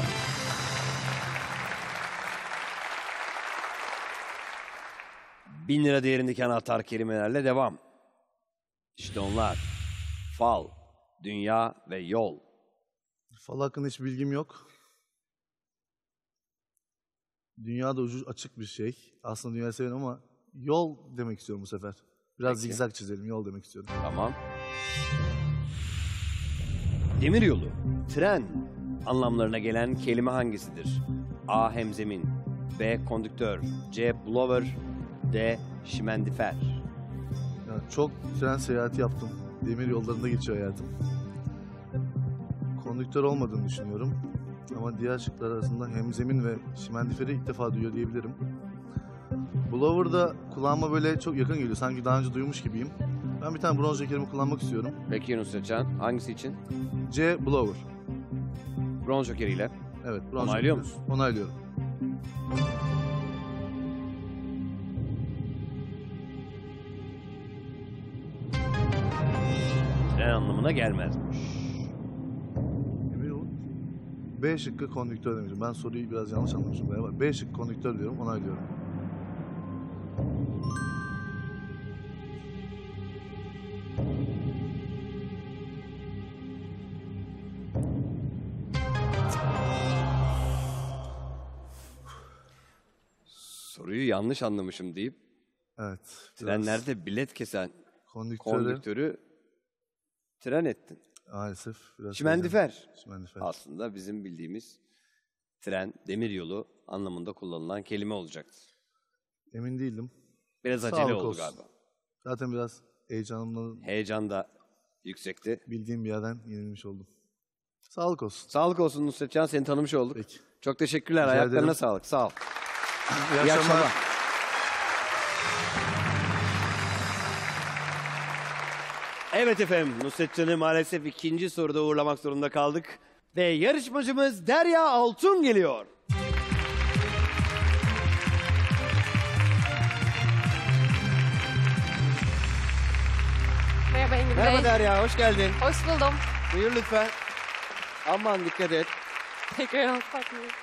Bin lira değerindeki anahtar kelimelerle devam. İşte onlar. Fal, dünya ve yol.
Fal hakkında hiç bilgim yok. Dünyada ucu açık bir şey. Aslında dünyayı severim ama yol demek istiyorum bu sefer. Biraz
Peki.
zigzag çizelim, yol demek istiyorum.
Tamam. Demiryolu, tren anlamlarına gelen kelime hangisidir? A. Hemzemin, B. Kondüktör, C. Blower, D. Şimendifer.
Yani çok tren seyahati yaptım. Demir yollarında geçiyor hayatım. Kondüktör olmadığını düşünüyorum. Ama diğer şıklar arasında hemzemin ve şimendiferi ilk defa duyuyor diyebilirim. Blower da kulağıma böyle çok yakın geliyor. Sanki daha önce duymuş gibiyim. Ben bir tane bronz jokerimi kullanmak istiyorum.
Peki Nusretcan, hangisi için?
C. Blower.
Bronz jokeriyle.
Evet. Bronz
Onaylıyor
joker.
musun?
Onaylıyorum.
Tren anlamına gelmezmiş.
Emin ol. B şıkkı kondüktör demişim. Ben soruyu biraz yanlış anlamışım galiba. B şıkkı kondüktör diyorum. Onaylıyorum.
Soruyu yanlış anlamışım deyip
Evet.
trenlerde bilet kesen
Kondüktörü
kondüktörü tren ettin.
maalesef biraz
Şimendifer.
heyecan- Şimendifer.
Aslında bizim bildiğimiz tren, demiryolu anlamında kullanılan kelime olacaktı.
Emin değildim.
Biraz
Sağlık
acele oldu
olsun.
galiba.
Zaten biraz heyecanımla
Heyecan da yüksekti.
bildiğim bir yerden yenilmiş oldum. Sağlık olsun.
Sağlık olsun Nusretcan, seni tanımış olduk.
Peki.
Çok teşekkürler,
Rica
ayaklarına
ederim.
sağlık, sağ ol.
İyi,
İyi
akşamlar.
akşamlar. Evet efendim, Nusretcan'ı maalesef ikinci soruda uğurlamak zorunda kaldık. Ve yarışmacımız Derya Altun geliyor.
Merhaba Engin
Merhaba
Bey.
Derya, hoş geldin.
Hoş buldum.
Buyur lütfen. Aman dikkat et.
Tekrar hoş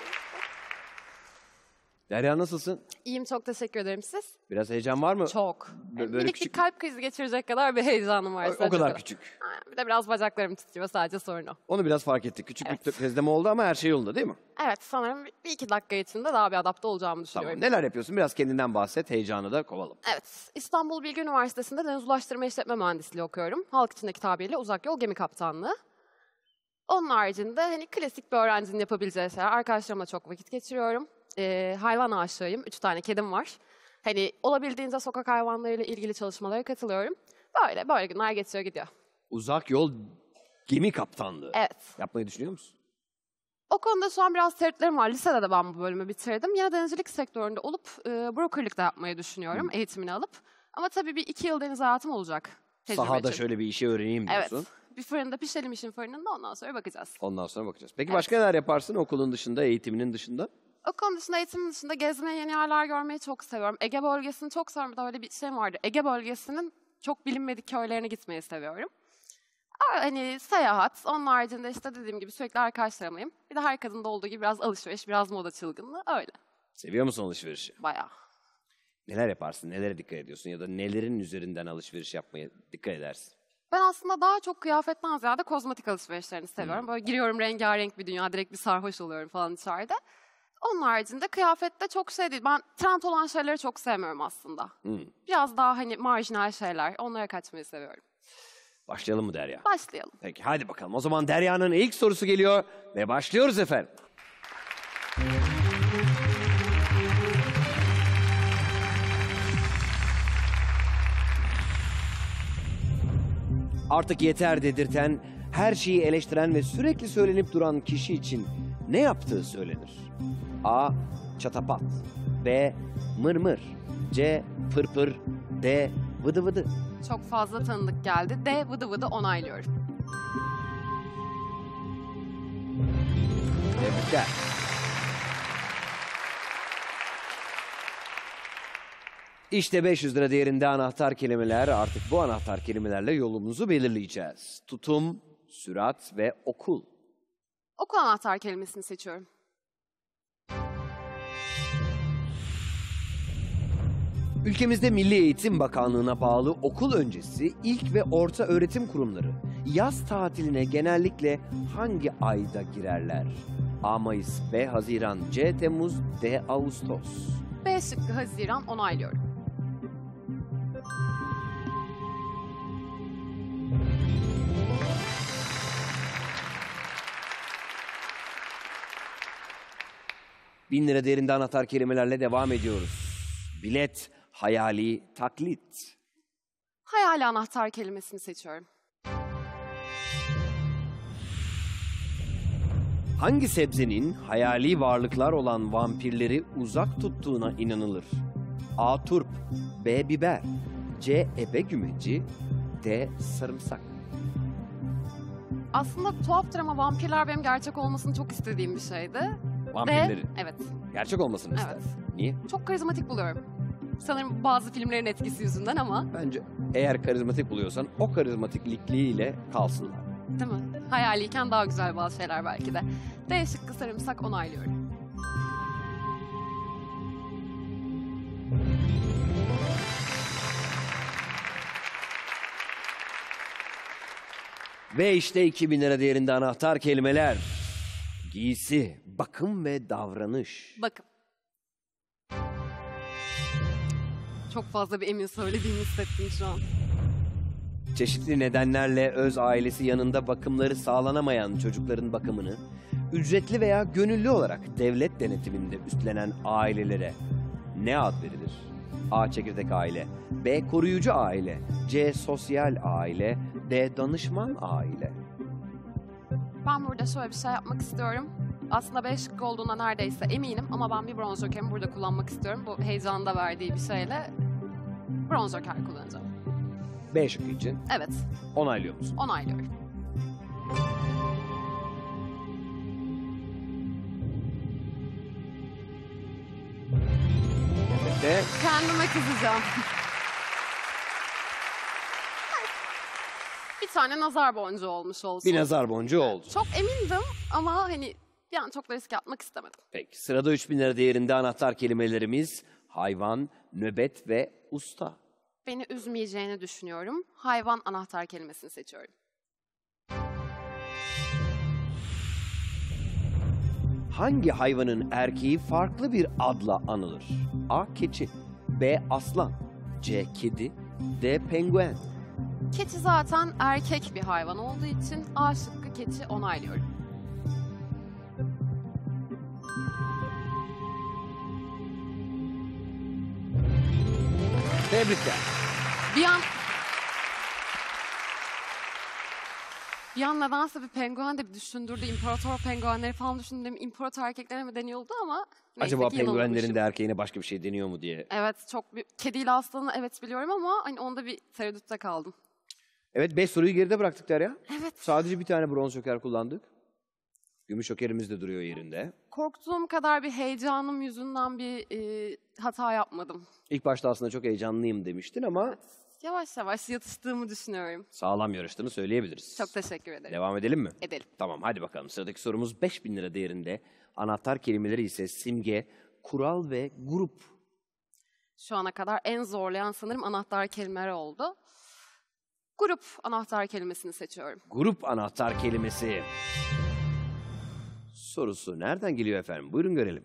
Derya nasılsın?
İyiyim, çok teşekkür ederim. Siz?
Biraz heyecan var mı?
Çok.
Böyle
Minik
küçük-
bir kalp krizi geçirecek kadar bir heyecanım var.
O, o
sadece
kadar küçük.
Ha, Bir de biraz bacaklarım titriyor, sadece sorun o.
Onu biraz fark ettik. Küçük
Evet.
bir tezleme oldu ama her şey yolunda değil mi?
Evet, sanırım bir iki dakika içinde daha bir adapte olacağımı
Tamam.
düşünüyorum.
Neler yapıyorsun? Biraz kendinden bahset. Heyecanı da kovalım.
Evet, İstanbul Bilgi Üniversitesi'nde Deniz Ulaştırma İşletme Mühendisliği okuyorum. Halk içindeki tabiriyle uzak yol gemi kaptanlığı. Onun haricinde hani klasik bir öğrencinin yapabileceği şeyler. Arkadaşlarımla çok vakit geçiriyorum. Ee, hayvan aşığıyım. Üç tane kedim var. Hani olabildiğince sokak hayvanlarıyla ilgili çalışmalara katılıyorum. Böyle böyle günler geçiyor gidiyor.
Uzak yol gemi kaptanlığı.
Evet.
Yapmayı düşünüyor musun?
O konuda şu an biraz tereddütlerim var. Lisede de ben bu bölümü bitirdim. Yine denizcilik sektöründe olup e, brokerlik de yapmayı düşünüyorum, hmm. eğitimini alıp. Ama tabii bir iki yıl deniz hayatım olacak.
Sahada
için.
şöyle bir işi öğreneyim diyorsun.
Evet. Bir fırında pişelim işin fırınında, ondan sonra bakacağız.
Ondan sonra bakacağız. Peki
Evet.
başka neler yaparsın okulun dışında, eğitiminin dışında?
Okulun dışında, eğitimin dışında gezmeyi, yeni yerler görmeyi çok seviyorum. Ege bölgesini çok seviyorum. Bir de öyle bir şey vardı. Ege bölgesinin çok bilinmedik köylerine gitmeyi seviyorum. Hani seyahat, onun haricinde işte dediğim gibi sürekli arkadaşlarımlayım. Bir de her kadında olduğu gibi biraz alışveriş, biraz moda çılgınlığı, öyle.
Seviyor musun alışverişi?
Bayağı.
Neler yaparsın, nelere dikkat ediyorsun ya da nelerin üzerinden alışveriş yapmaya dikkat edersin?
Ben aslında daha çok kıyafetten ziyade kozmetik alışverişlerini seviyorum. Böyle giriyorum, rengarenk bir dünya, direkt bir sarhoş oluyorum falan içeride. Onun haricinde kıyafette çok şey değil. Ben trend olan şeyleri çok sevmiyorum aslında. Hmm. Biraz daha hani marjinal şeyler, onlara kaçmayı seviyorum.
Başlayalım mı Derya?
Başlayalım.
Peki hadi bakalım. O zaman Derya'nın ilk sorusu geliyor ve başlıyoruz efendim. Artık yeter dedirten, her şeyi eleştiren ve sürekli söylenip duran kişi için ne yaptığı söylenir? A. Çatapat. B. Mırmır. C. Pırpır. D. Vıdı vıdı.
Çok fazla tanıdık geldi. D. Vıdı vıdı onaylıyorum.
Tebrikler. İşte beş yüz lira değerinde anahtar kelimeler. Artık bu anahtar kelimelerle yolumuzu belirleyeceğiz. Tutum, sürat ve okul.
Okul anahtar kelimesini seçiyorum.
Ülkemizde Milli Eğitim Bakanlığı'na bağlı okul öncesi ilk ve orta öğretim kurumları yaz tatiline genellikle hangi ayda girerler? A. Mayıs, B. Haziran, C. Temmuz, D. Ağustos.
B şıkkı Haziran, onaylıyorum.
Bin lira değerinde anahtar kelimelerle devam ediyoruz. Bilet, hayali, taklit.
Hayali anahtar kelimesini seçiyorum.
Hangi sebzenin hayali varlıklar olan vampirleri uzak tuttuğuna inanılır? A. Turp, B. Biber, C. Ebe gümeci, D. Sarımsak.
Aslında tuhaftır ama vampirler benim gerçek olmasını çok istediğim bir şeydi.
Vampirleri.
D. Evet.
Gerçek olmasını ister.
Evet.
Niye?
Çok karizmatik buluyorum. Sanırım bazı filmlerin etkisi yüzünden ama.
Bence eğer karizmatik buluyorsan o karizmatiklikliğiyle kalsınlar.
Değil mi? Hayaliyken daha güzel bazı şeyler belki de. D şıkkı sarımsak, onaylıyorum.
Ve işte iki bin lira değerinde anahtar kelimeler. Giysi, bakım ve davranış.
Bakın. Çok fazla bir emin söylediğimi hissettim şu an.
Çeşitli nedenlerle öz ailesi yanında bakımları sağlanamayan çocukların bakımını ücretli veya gönüllü olarak devlet denetiminde üstlenen ailelere ne ad verilir? A. Çekirdek aile, B. Koruyucu aile, C. Sosyal aile, D. Danışman aile.
Ben burada şöyle bir şey yapmak istiyorum. Aslında B şıkkı olduğuna neredeyse eminim ama ben bir bronz jokerimi burada kullanmak istiyorum. Bu heyecanı da verdiği bir şeyle bronz joker kullanacağım.
B şıkkı için
Evet,
onaylıyor musun?
onaylıyorum.
De
Kendime kızacağım. Bir tane nazar boncuğu olmuş olsun.
bir nazar boncuğu oldu.
Çok emindim ama hani yani çok da risk atmak istemedim.
Peki sırada üç bin lira değerinde anahtar kelimelerimiz hayvan, nöbet ve usta.
Beni üzmeyeceğini düşünüyorum. Hayvan anahtar kelimesini seçiyorum.
Hangi hayvanın erkeği farklı bir adla anılır? A. Keçi, B. Aslan, C. Kedi, D. Penguen.
Keçi zaten erkek bir hayvan olduğu için A şıkkı keçi, onaylıyorum.
Tebrikler.
Bir an Bir an nedense bir penguen de bir düşündürdü. İmparator penguenleri falan düşündüm. İmparator erkeklere mi deniyordu ama neyse
Acaba
ki
penguenlerin
yanılmışım.
de erkeğine başka bir şey deniyor mu diye.
Evet, çok bir kediyle aslanı evet biliyorum ama hani onda bir tereddütte kaldım.
Evet, beş soruyu geride bıraktık Derya.
Evet.
Sadece bir tane bronz joker kullandık. Gümüş jokerimiz de duruyor yerinde.
Korktuğum kadar bir heyecanım yüzünden bir e, hata yapmadım.
İlk başta aslında çok heyecanlıyım demiştin ama
Yavaş yavaş yatıştığımı düşünüyorum.
sağlam yarıştığını söyleyebiliriz.
Çok teşekkür ederim.
Devam edelim mi?
Edelim.
Tamam, hadi bakalım. Sıradaki sorumuz beş bin lira değerinde. Anahtar kelimeleri ise simge, kural ve grup.
Şu ana kadar en zorlayan sanırım anahtar kelimeler oldu. Grup anahtar kelimesini seçiyorum.
Grup anahtar kelimesi. Sorusu nereden geliyor efendim? Buyurun görelim.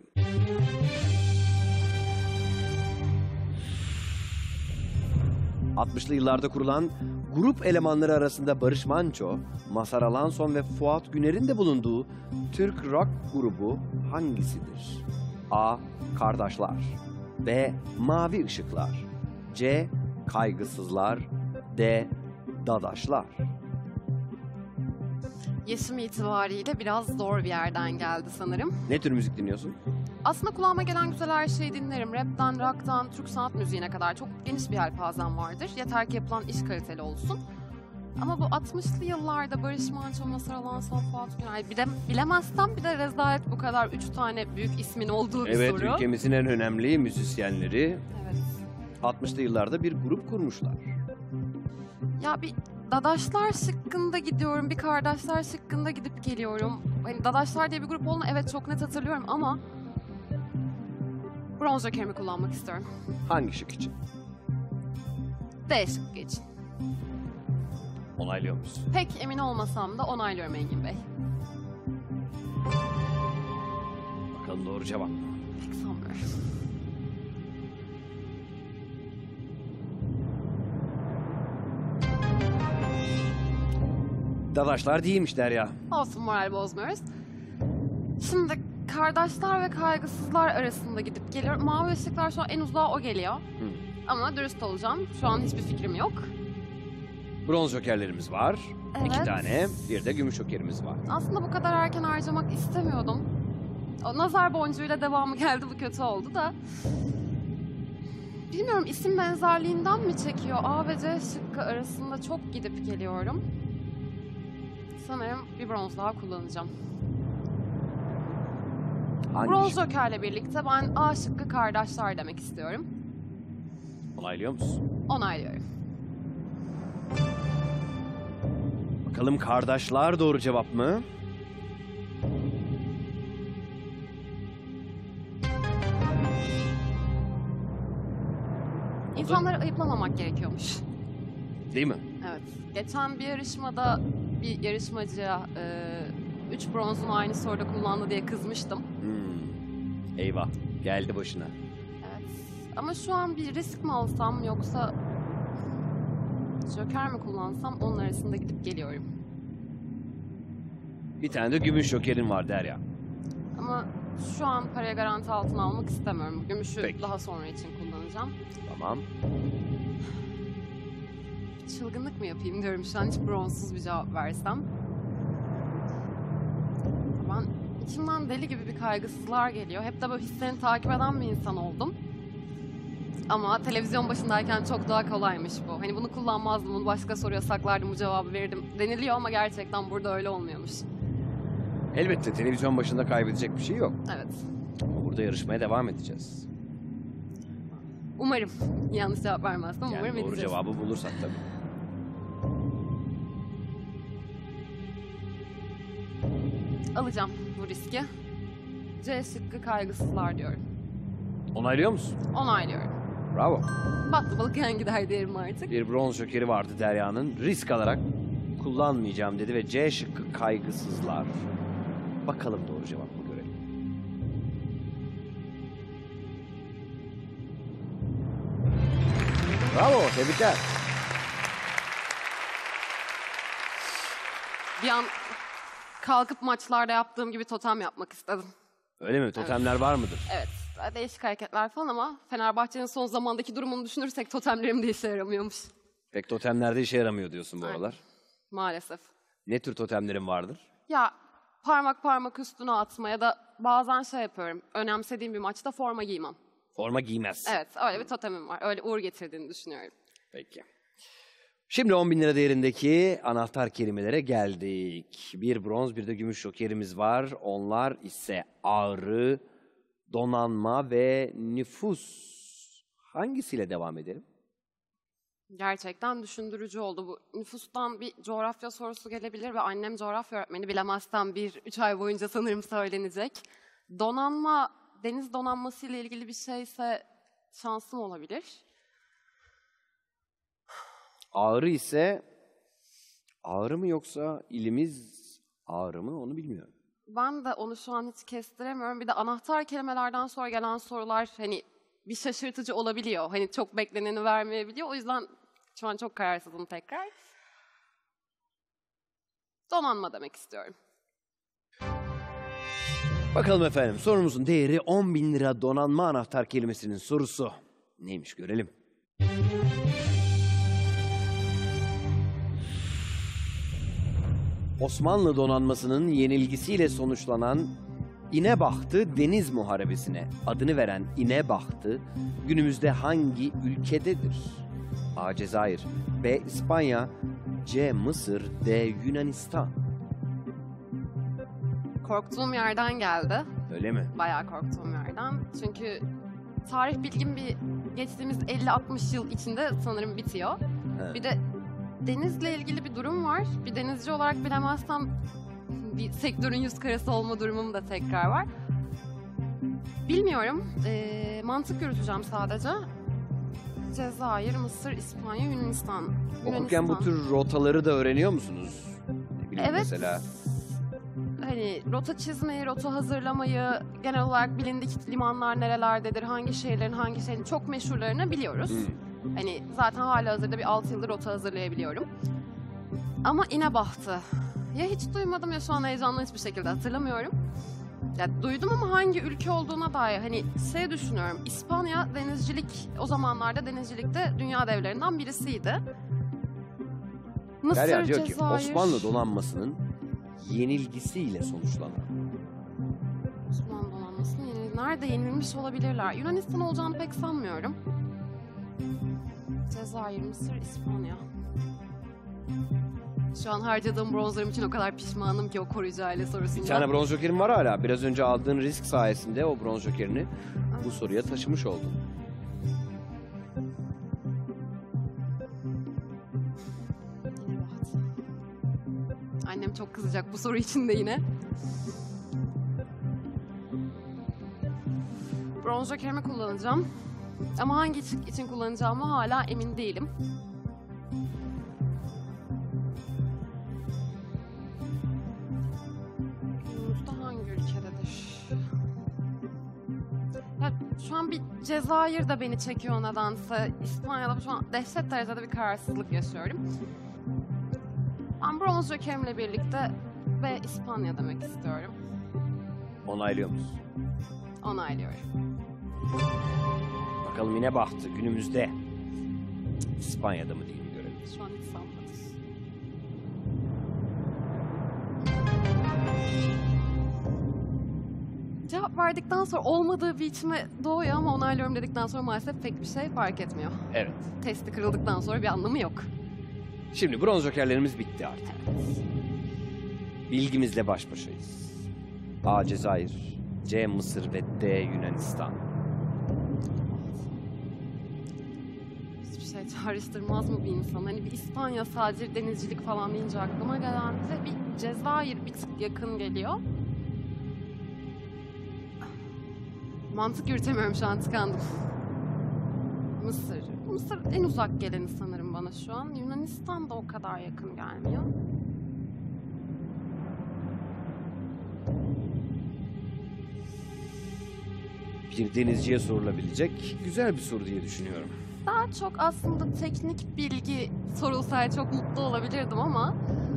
altmışlı yıllarda kurulan grup elemanları arasında Barış Manço, Mazhar Alanson ve Fuat Güner'in de bulunduğu Türk rock grubu hangisidir? A. Kardeşler. B. Mavi Işıklar. C. Kaygısızlar. D. Dadaşlar.
Yaşım itibariyle biraz zor bir yerden geldi sanırım.
Ne tür müzik dinliyorsun?
Aslında kulağıma gelen güzel her şeyi dinlerim. Rap'ten, rock'tan, Türk sanat müziğine kadar çok geniş bir yelpazem vardır. Yeter ki yapılan iş kaliteli olsun. Ama bu altmışlı yıllarda Barış Manço, Mazhar Alanson, Fuat Güner bile, bilemezsem bir de rezalet bu kadar üç tane büyük ismin olduğu bir
Evet,
soru.
ülkemizin en önemli müzisyenleri
Evet.
altmışlı yıllarda bir grup kurmuşlar.
Ya bir Dadaşlar şıkkında gidiyorum, bir Kardeşler şıkkında gidip geliyorum. Hani Dadaşlar diye bir grup olduğunu evet çok net hatırlıyorum ama bronz jokerimi kullanmak istiyorum.
Hangi şık için?
D şıkkı için.
Onaylıyor musun?
Pek emin olmasam da onaylıyorum Engin Bey.
Bakalım doğru cevap.
Pek sanmıyorum.
Dadaşlar değilmiş Derya.
Olsun, moral bozmuyoruz. Şimdi Kardeşler ve Kaygısızlar arasında gidip geliyorum. Mavi ışıklar şu an en uzağa o geliyor.
Hı.
Ama dürüst olacağım. Şu an hiçbir fikrim yok.
Bronz jokerlerimiz var. İki
Evet.
tane. Bir de gümüş jokerimiz var.
Aslında bu kadar erken harcamak istemiyordum. O nazar boncuğuyla devamı geldi, bu kötü oldu da. Bilmiyorum, isim benzerliğinden mi çekiyor? A ve C şıkkı arasında çok gidip geliyorum. Sanırım bir bronz daha kullanacağım.
Hangi
Bronz
şık?
jokerle birlikte ben A şıkkı Kardeşler demek istiyorum.
Onaylıyor musun?
Onaylıyorum.
Bakalım kardeşler doğru cevap mı?
İnsanları ayıplamamak gerekiyormuş.
Değil mi?
Evet. Geçen bir yarışmada bir yarışmacıya e, üç bronzun aynı soruda kullandı diye kızmıştım.
Hmm. Eyvah. Geldi başına.
Evet. Ama şu an bir risk mi alsam yoksa joker mi kullansam onun arasında gidip geliyorum.
Bir tane de gümüş jokerin var Derya.
Ama şu an paraya garanti altına almak istemiyorum. Gümüşü
Peki.
daha sonra için kullanacağım.
Tamam.
Çılgınlık mı yapayım diyorum şu an, hiç bronzsuz bir cevap versem. Ben içimden deli gibi bir kaygısızlar geliyor. Hep de böyle hislerini takip eden bir insan oldum. Ama televizyon başındayken çok daha kolaymış bu. Hani bunu kullanmazdım, bunu başka soruya saklardım, bu cevabı verirdim deniliyor ama gerçekten burada öyle olmuyormuş.
Elbette televizyon başında kaybedecek bir şey yok.
Evet.
Ama burada yarışmaya devam edeceğiz.
Umarım yanlış cevap vermezsem
Yani
umarım
doğru
edeceğiz.
cevabı bulursak tabii.
Alacağım bu riski. C şıkkı Kaygısızlar diyorum.
Onaylıyor musun?
Onaylıyorum.
Bravo.
Battı balık yan gider derim artık.
Bir bronz jokeri vardı Derya'nın. Risk alarak kullanmayacağım dedi ve C şıkkı kaygısızlar. Bakalım doğru cevap mı görelim. Bravo, tebrikler.
Bir an kalkıp maçlarda yaptığım gibi totem yapmak istedim.
Öyle mi? Totemler var mıdır?
Evet, değişik hareketler falan ama Fenerbahçe'nin son zamandaki durumunu düşünürsek totemlerim de işe yaramıyormuş.
Pek totemlerde işe yaramıyor diyorsun bu
Aynen.
aralar.
Maalesef.
Ne tür totemlerin vardır?
Ya parmak parmak üstüne atma ya da bazen şey yapıyorum. Önemsediğim bir maçta forma giymem.
Forma giymez.
Evet, öyle bir totemim var. Öyle uğur getirdiğini düşünüyorum.
Peki. Şimdi on bin lira değerindeki anahtar kelimelere geldik. Bir bronz bir de gümüş jokerimiz var. Onlar ise ağrı, donanma ve nüfus. Hangisiyle devam edelim?
Gerçekten düşündürücü oldu bu. Nüfustan bir coğrafya sorusu gelebilir ve annem coğrafya öğretmeni, bilemezsem bir üç ay boyunca sanırım söylenecek. Donanma, deniz donanması ile ilgili bir şeyse şansım olabilir.
Ağrı ise ağrı mı yoksa ilimiz ağrı mı onu bilmiyorum.
Ben de onu şu an hiç kestiremiyorum. Bir de anahtar kelimelerden sonra gelen sorular hani bir şaşırtıcı olabiliyor. Hani çok bekleneni vermeyebiliyor. O yüzden şu an çok kararsızım tekrar. Donanma demek istiyorum.
Bakalım efendim sorumuzun değeri on bin lira donanma anahtar kelimesinin sorusu. Neymiş görelim. Osmanlı donanmasının yenilgisiyle sonuçlanan İnebahtı Deniz Muharebesi'ne adını veren İnebahtı günümüzde hangi ülkededir? A. Cezayir, B. İspanya, C. Mısır, D. Yunanistan.
Korktuğum yerden geldi.
Öyle mi?
Bayağı korktuğum yerden. Çünkü tarih bilgim bir geçtiğimiz elli altmış yıl içinde sanırım bitiyor.
He.
Bir de denizle ilgili bir durum var. Bir denizci olarak bilemezsem bir sektörün yüz karası olma durumum da tekrar var. Bilmiyorum. Ee, mantık yürüteceğim sadece. Cezayir, Mısır, İspanya, Yunanistan.
Okurken bu
Yunanistan.
tür rotaları da öğreniyor musunuz? Ne bileyim
Evet.
mesela.
Hani rota çizmeyi, rota hazırlamayı, genel olarak bilindik limanlar nerelerdedir, hangi şehirlerin hangi şehrin çok meşhurlarını biliyoruz.
Hmm.
Hani zaten hala hazırda bir altı yıldır rota hazırlayabiliyorum. Ama İnebahtı. Ya hiç duymadım ya şu an heyecanlı hiçbir şekilde hatırlamıyorum. Ya duydum ama hangi ülke olduğuna dair hani şey düşünüyorum. İspanya denizcilik, o zamanlarda denizcilikte dünya devlerinden birisiydi. Mısır,
Derya diyor ki
Cezayir...
Osmanlı donanmasının yenilgisiyle sonuçlanan.
Osmanlı donanmasının yenil... Nerede yenilmiş olabilirler? Yunanistan olacağını pek sanmıyorum. Cezayir, Mısır, İspanya. Şu an harcadığım bronzlarım için o kadar pişmanım ki o koruyucu aile sorusunda.
Bir tane bronz jokerin var hala. Biraz önce aldığın risk sayesinde o bronz jokerini bu soruya taşımış oldun.
İnebahtı. Annem çok kızacak bu soru için de yine. Bronz jokerimi kullanacağım. Ama hangi için kullanacağımı hala emin değilim. Günümüzde hangi ülkededir? Ya şu an bir Cezayir de beni çekiyor nedense. İspanya'da şu an dehşet derecede bir kararsızlık yaşıyorum. Ben bronz jokerimle birlikte ve İspanya demek istiyorum.
Onaylıyor musun?
Onaylıyorum.
Bakalım yine baktı günümüzde. İspanya'da mı değil mi görelim.
Şu an hiç sanmadım. Cevap verdikten sonra olmadığı bir içime doğuyor ama onaylıyorum dedikten sonra maalesef pek bir şey fark etmiyor.
Evet.
Testi kırıldıktan sonra bir anlamı yok.
Şimdi bronz jokerlerimiz bitti artık. Bilgimizle baş başayız. A. Cezayir, C. Mısır ve D. Yunanistan.
Hiçbir şey çağrıştırmaz mı bir insan? Hani bir İspanya sadece denizcilik falan deyince aklıma gelen de bir Cezayir bir tık yakın geliyor. Mantık yürütemiyorum şu an, tıkandım. Mısır. Mısır en uzak geleni sanırım bana şu an. Yunanistan da o kadar yakın gelmiyor.
Bir denizciye sorulabilecek güzel bir soru diye düşünüyorum.
Daha çok aslında teknik bilgi sorulsaydı çok mutlu olabilirdim ama...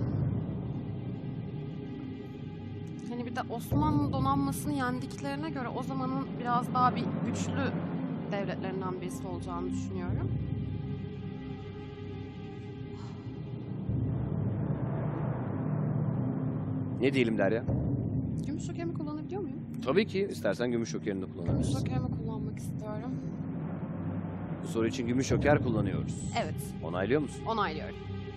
Hani bir de Osmanlı donanmasını yendiklerine göre o zamanın biraz daha bir güçlü devletlerinden birisi olacağını düşünüyorum.
Ne diyelim Derya?
Gümüş jokerimi kullanabiliyor muyum?
Tabii ki. İstersen gümüş jokerini de
Gümüş
kullanabilirsin.
jokerimi kullanmak istiyorum.
Bu soru için gümüş joker kullanıyoruz.
Evet,
Onaylıyor musun?
onaylıyorum.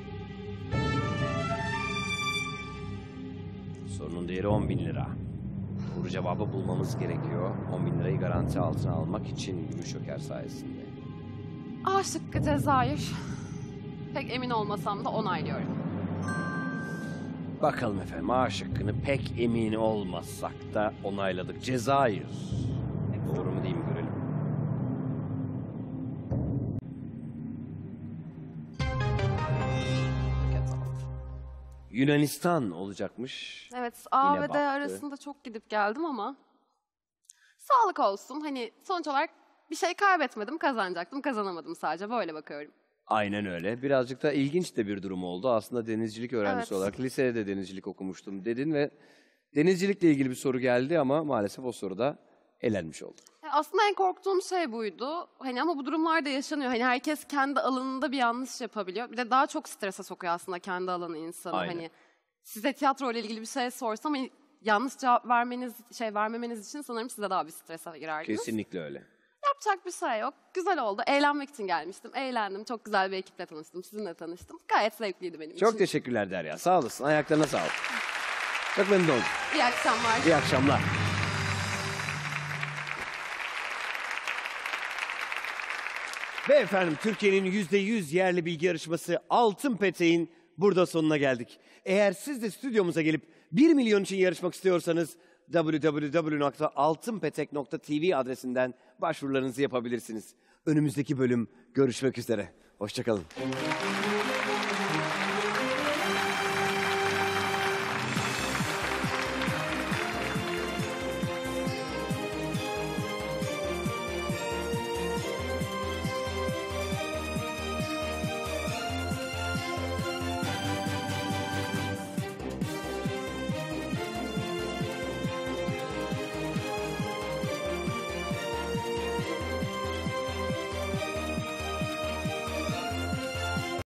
Sorunun değeri on bin lira. Doğru cevabı bulmamız gerekiyor. on bin lirayı garanti altına almak için gümüş joker sayesinde.
A şıkkı Cezayir. Pek emin olmasam da onaylıyorum.
Bakalım efendim A şıkkını pek emin olmasak da onayladık. Cezayir. Doğru mu değil mi görelim.
Kötü oldu.
Yunanistan olacakmış.
Evet, A
Yine
ve D
baktı.
arasında çok gidip geldim ama sağlık olsun. Hani sonuç olarak bir şey kaybetmedim, kazanacaktım, kazanamadım sadece. Böyle bakıyorum.
Aynen öyle. Birazcık da ilginç de bir durum oldu. Aslında denizcilik öğrencisi
Evet.
olarak lisede de denizcilik okumuştum dedin ve denizcilikle ilgili bir soru geldi ama maalesef o soruda elenmiş oldu.
Ya aslında en korktuğum şey buydu. Hani ama bu durumlarda yaşanıyor. Hani herkes kendi alanında bir yanlış yapabiliyor. Bir de daha çok strese sokuyor aslında kendi alanı insanı.
Aynen.
Hani size tiyatro ile ilgili bir şey sorsam hani yanlış cevap vermeniz, şey vermemeniz için sanırım size daha bir strese girerdiniz.
Kesinlikle öyle.
Yapacak bir şey yok. Güzel oldu. Eğlenmek için gelmiştim. Eğlendim. Çok güzel bir ekiple tanıştım. Sizinle tanıştım. Gayet zevkliydi benim için.
Çok teşekkürler Derya. Sağ olasın. Ayaklarına sağlık. Çok memnun oldum.
İyi akşamlar.
İyi akşamlar. Ve efendim Türkiye'nin yüzde yüz yerli bilgi yarışması Altın Petek'in burada sonuna geldik. Eğer siz de stüdyomuza gelip bir milyon için yarışmak istiyorsanız w w w nokta altınpetek nokta t v adresinden başvurularınızı yapabilirsiniz. Önümüzdeki bölüm görüşmek üzere. Hoşça kalın.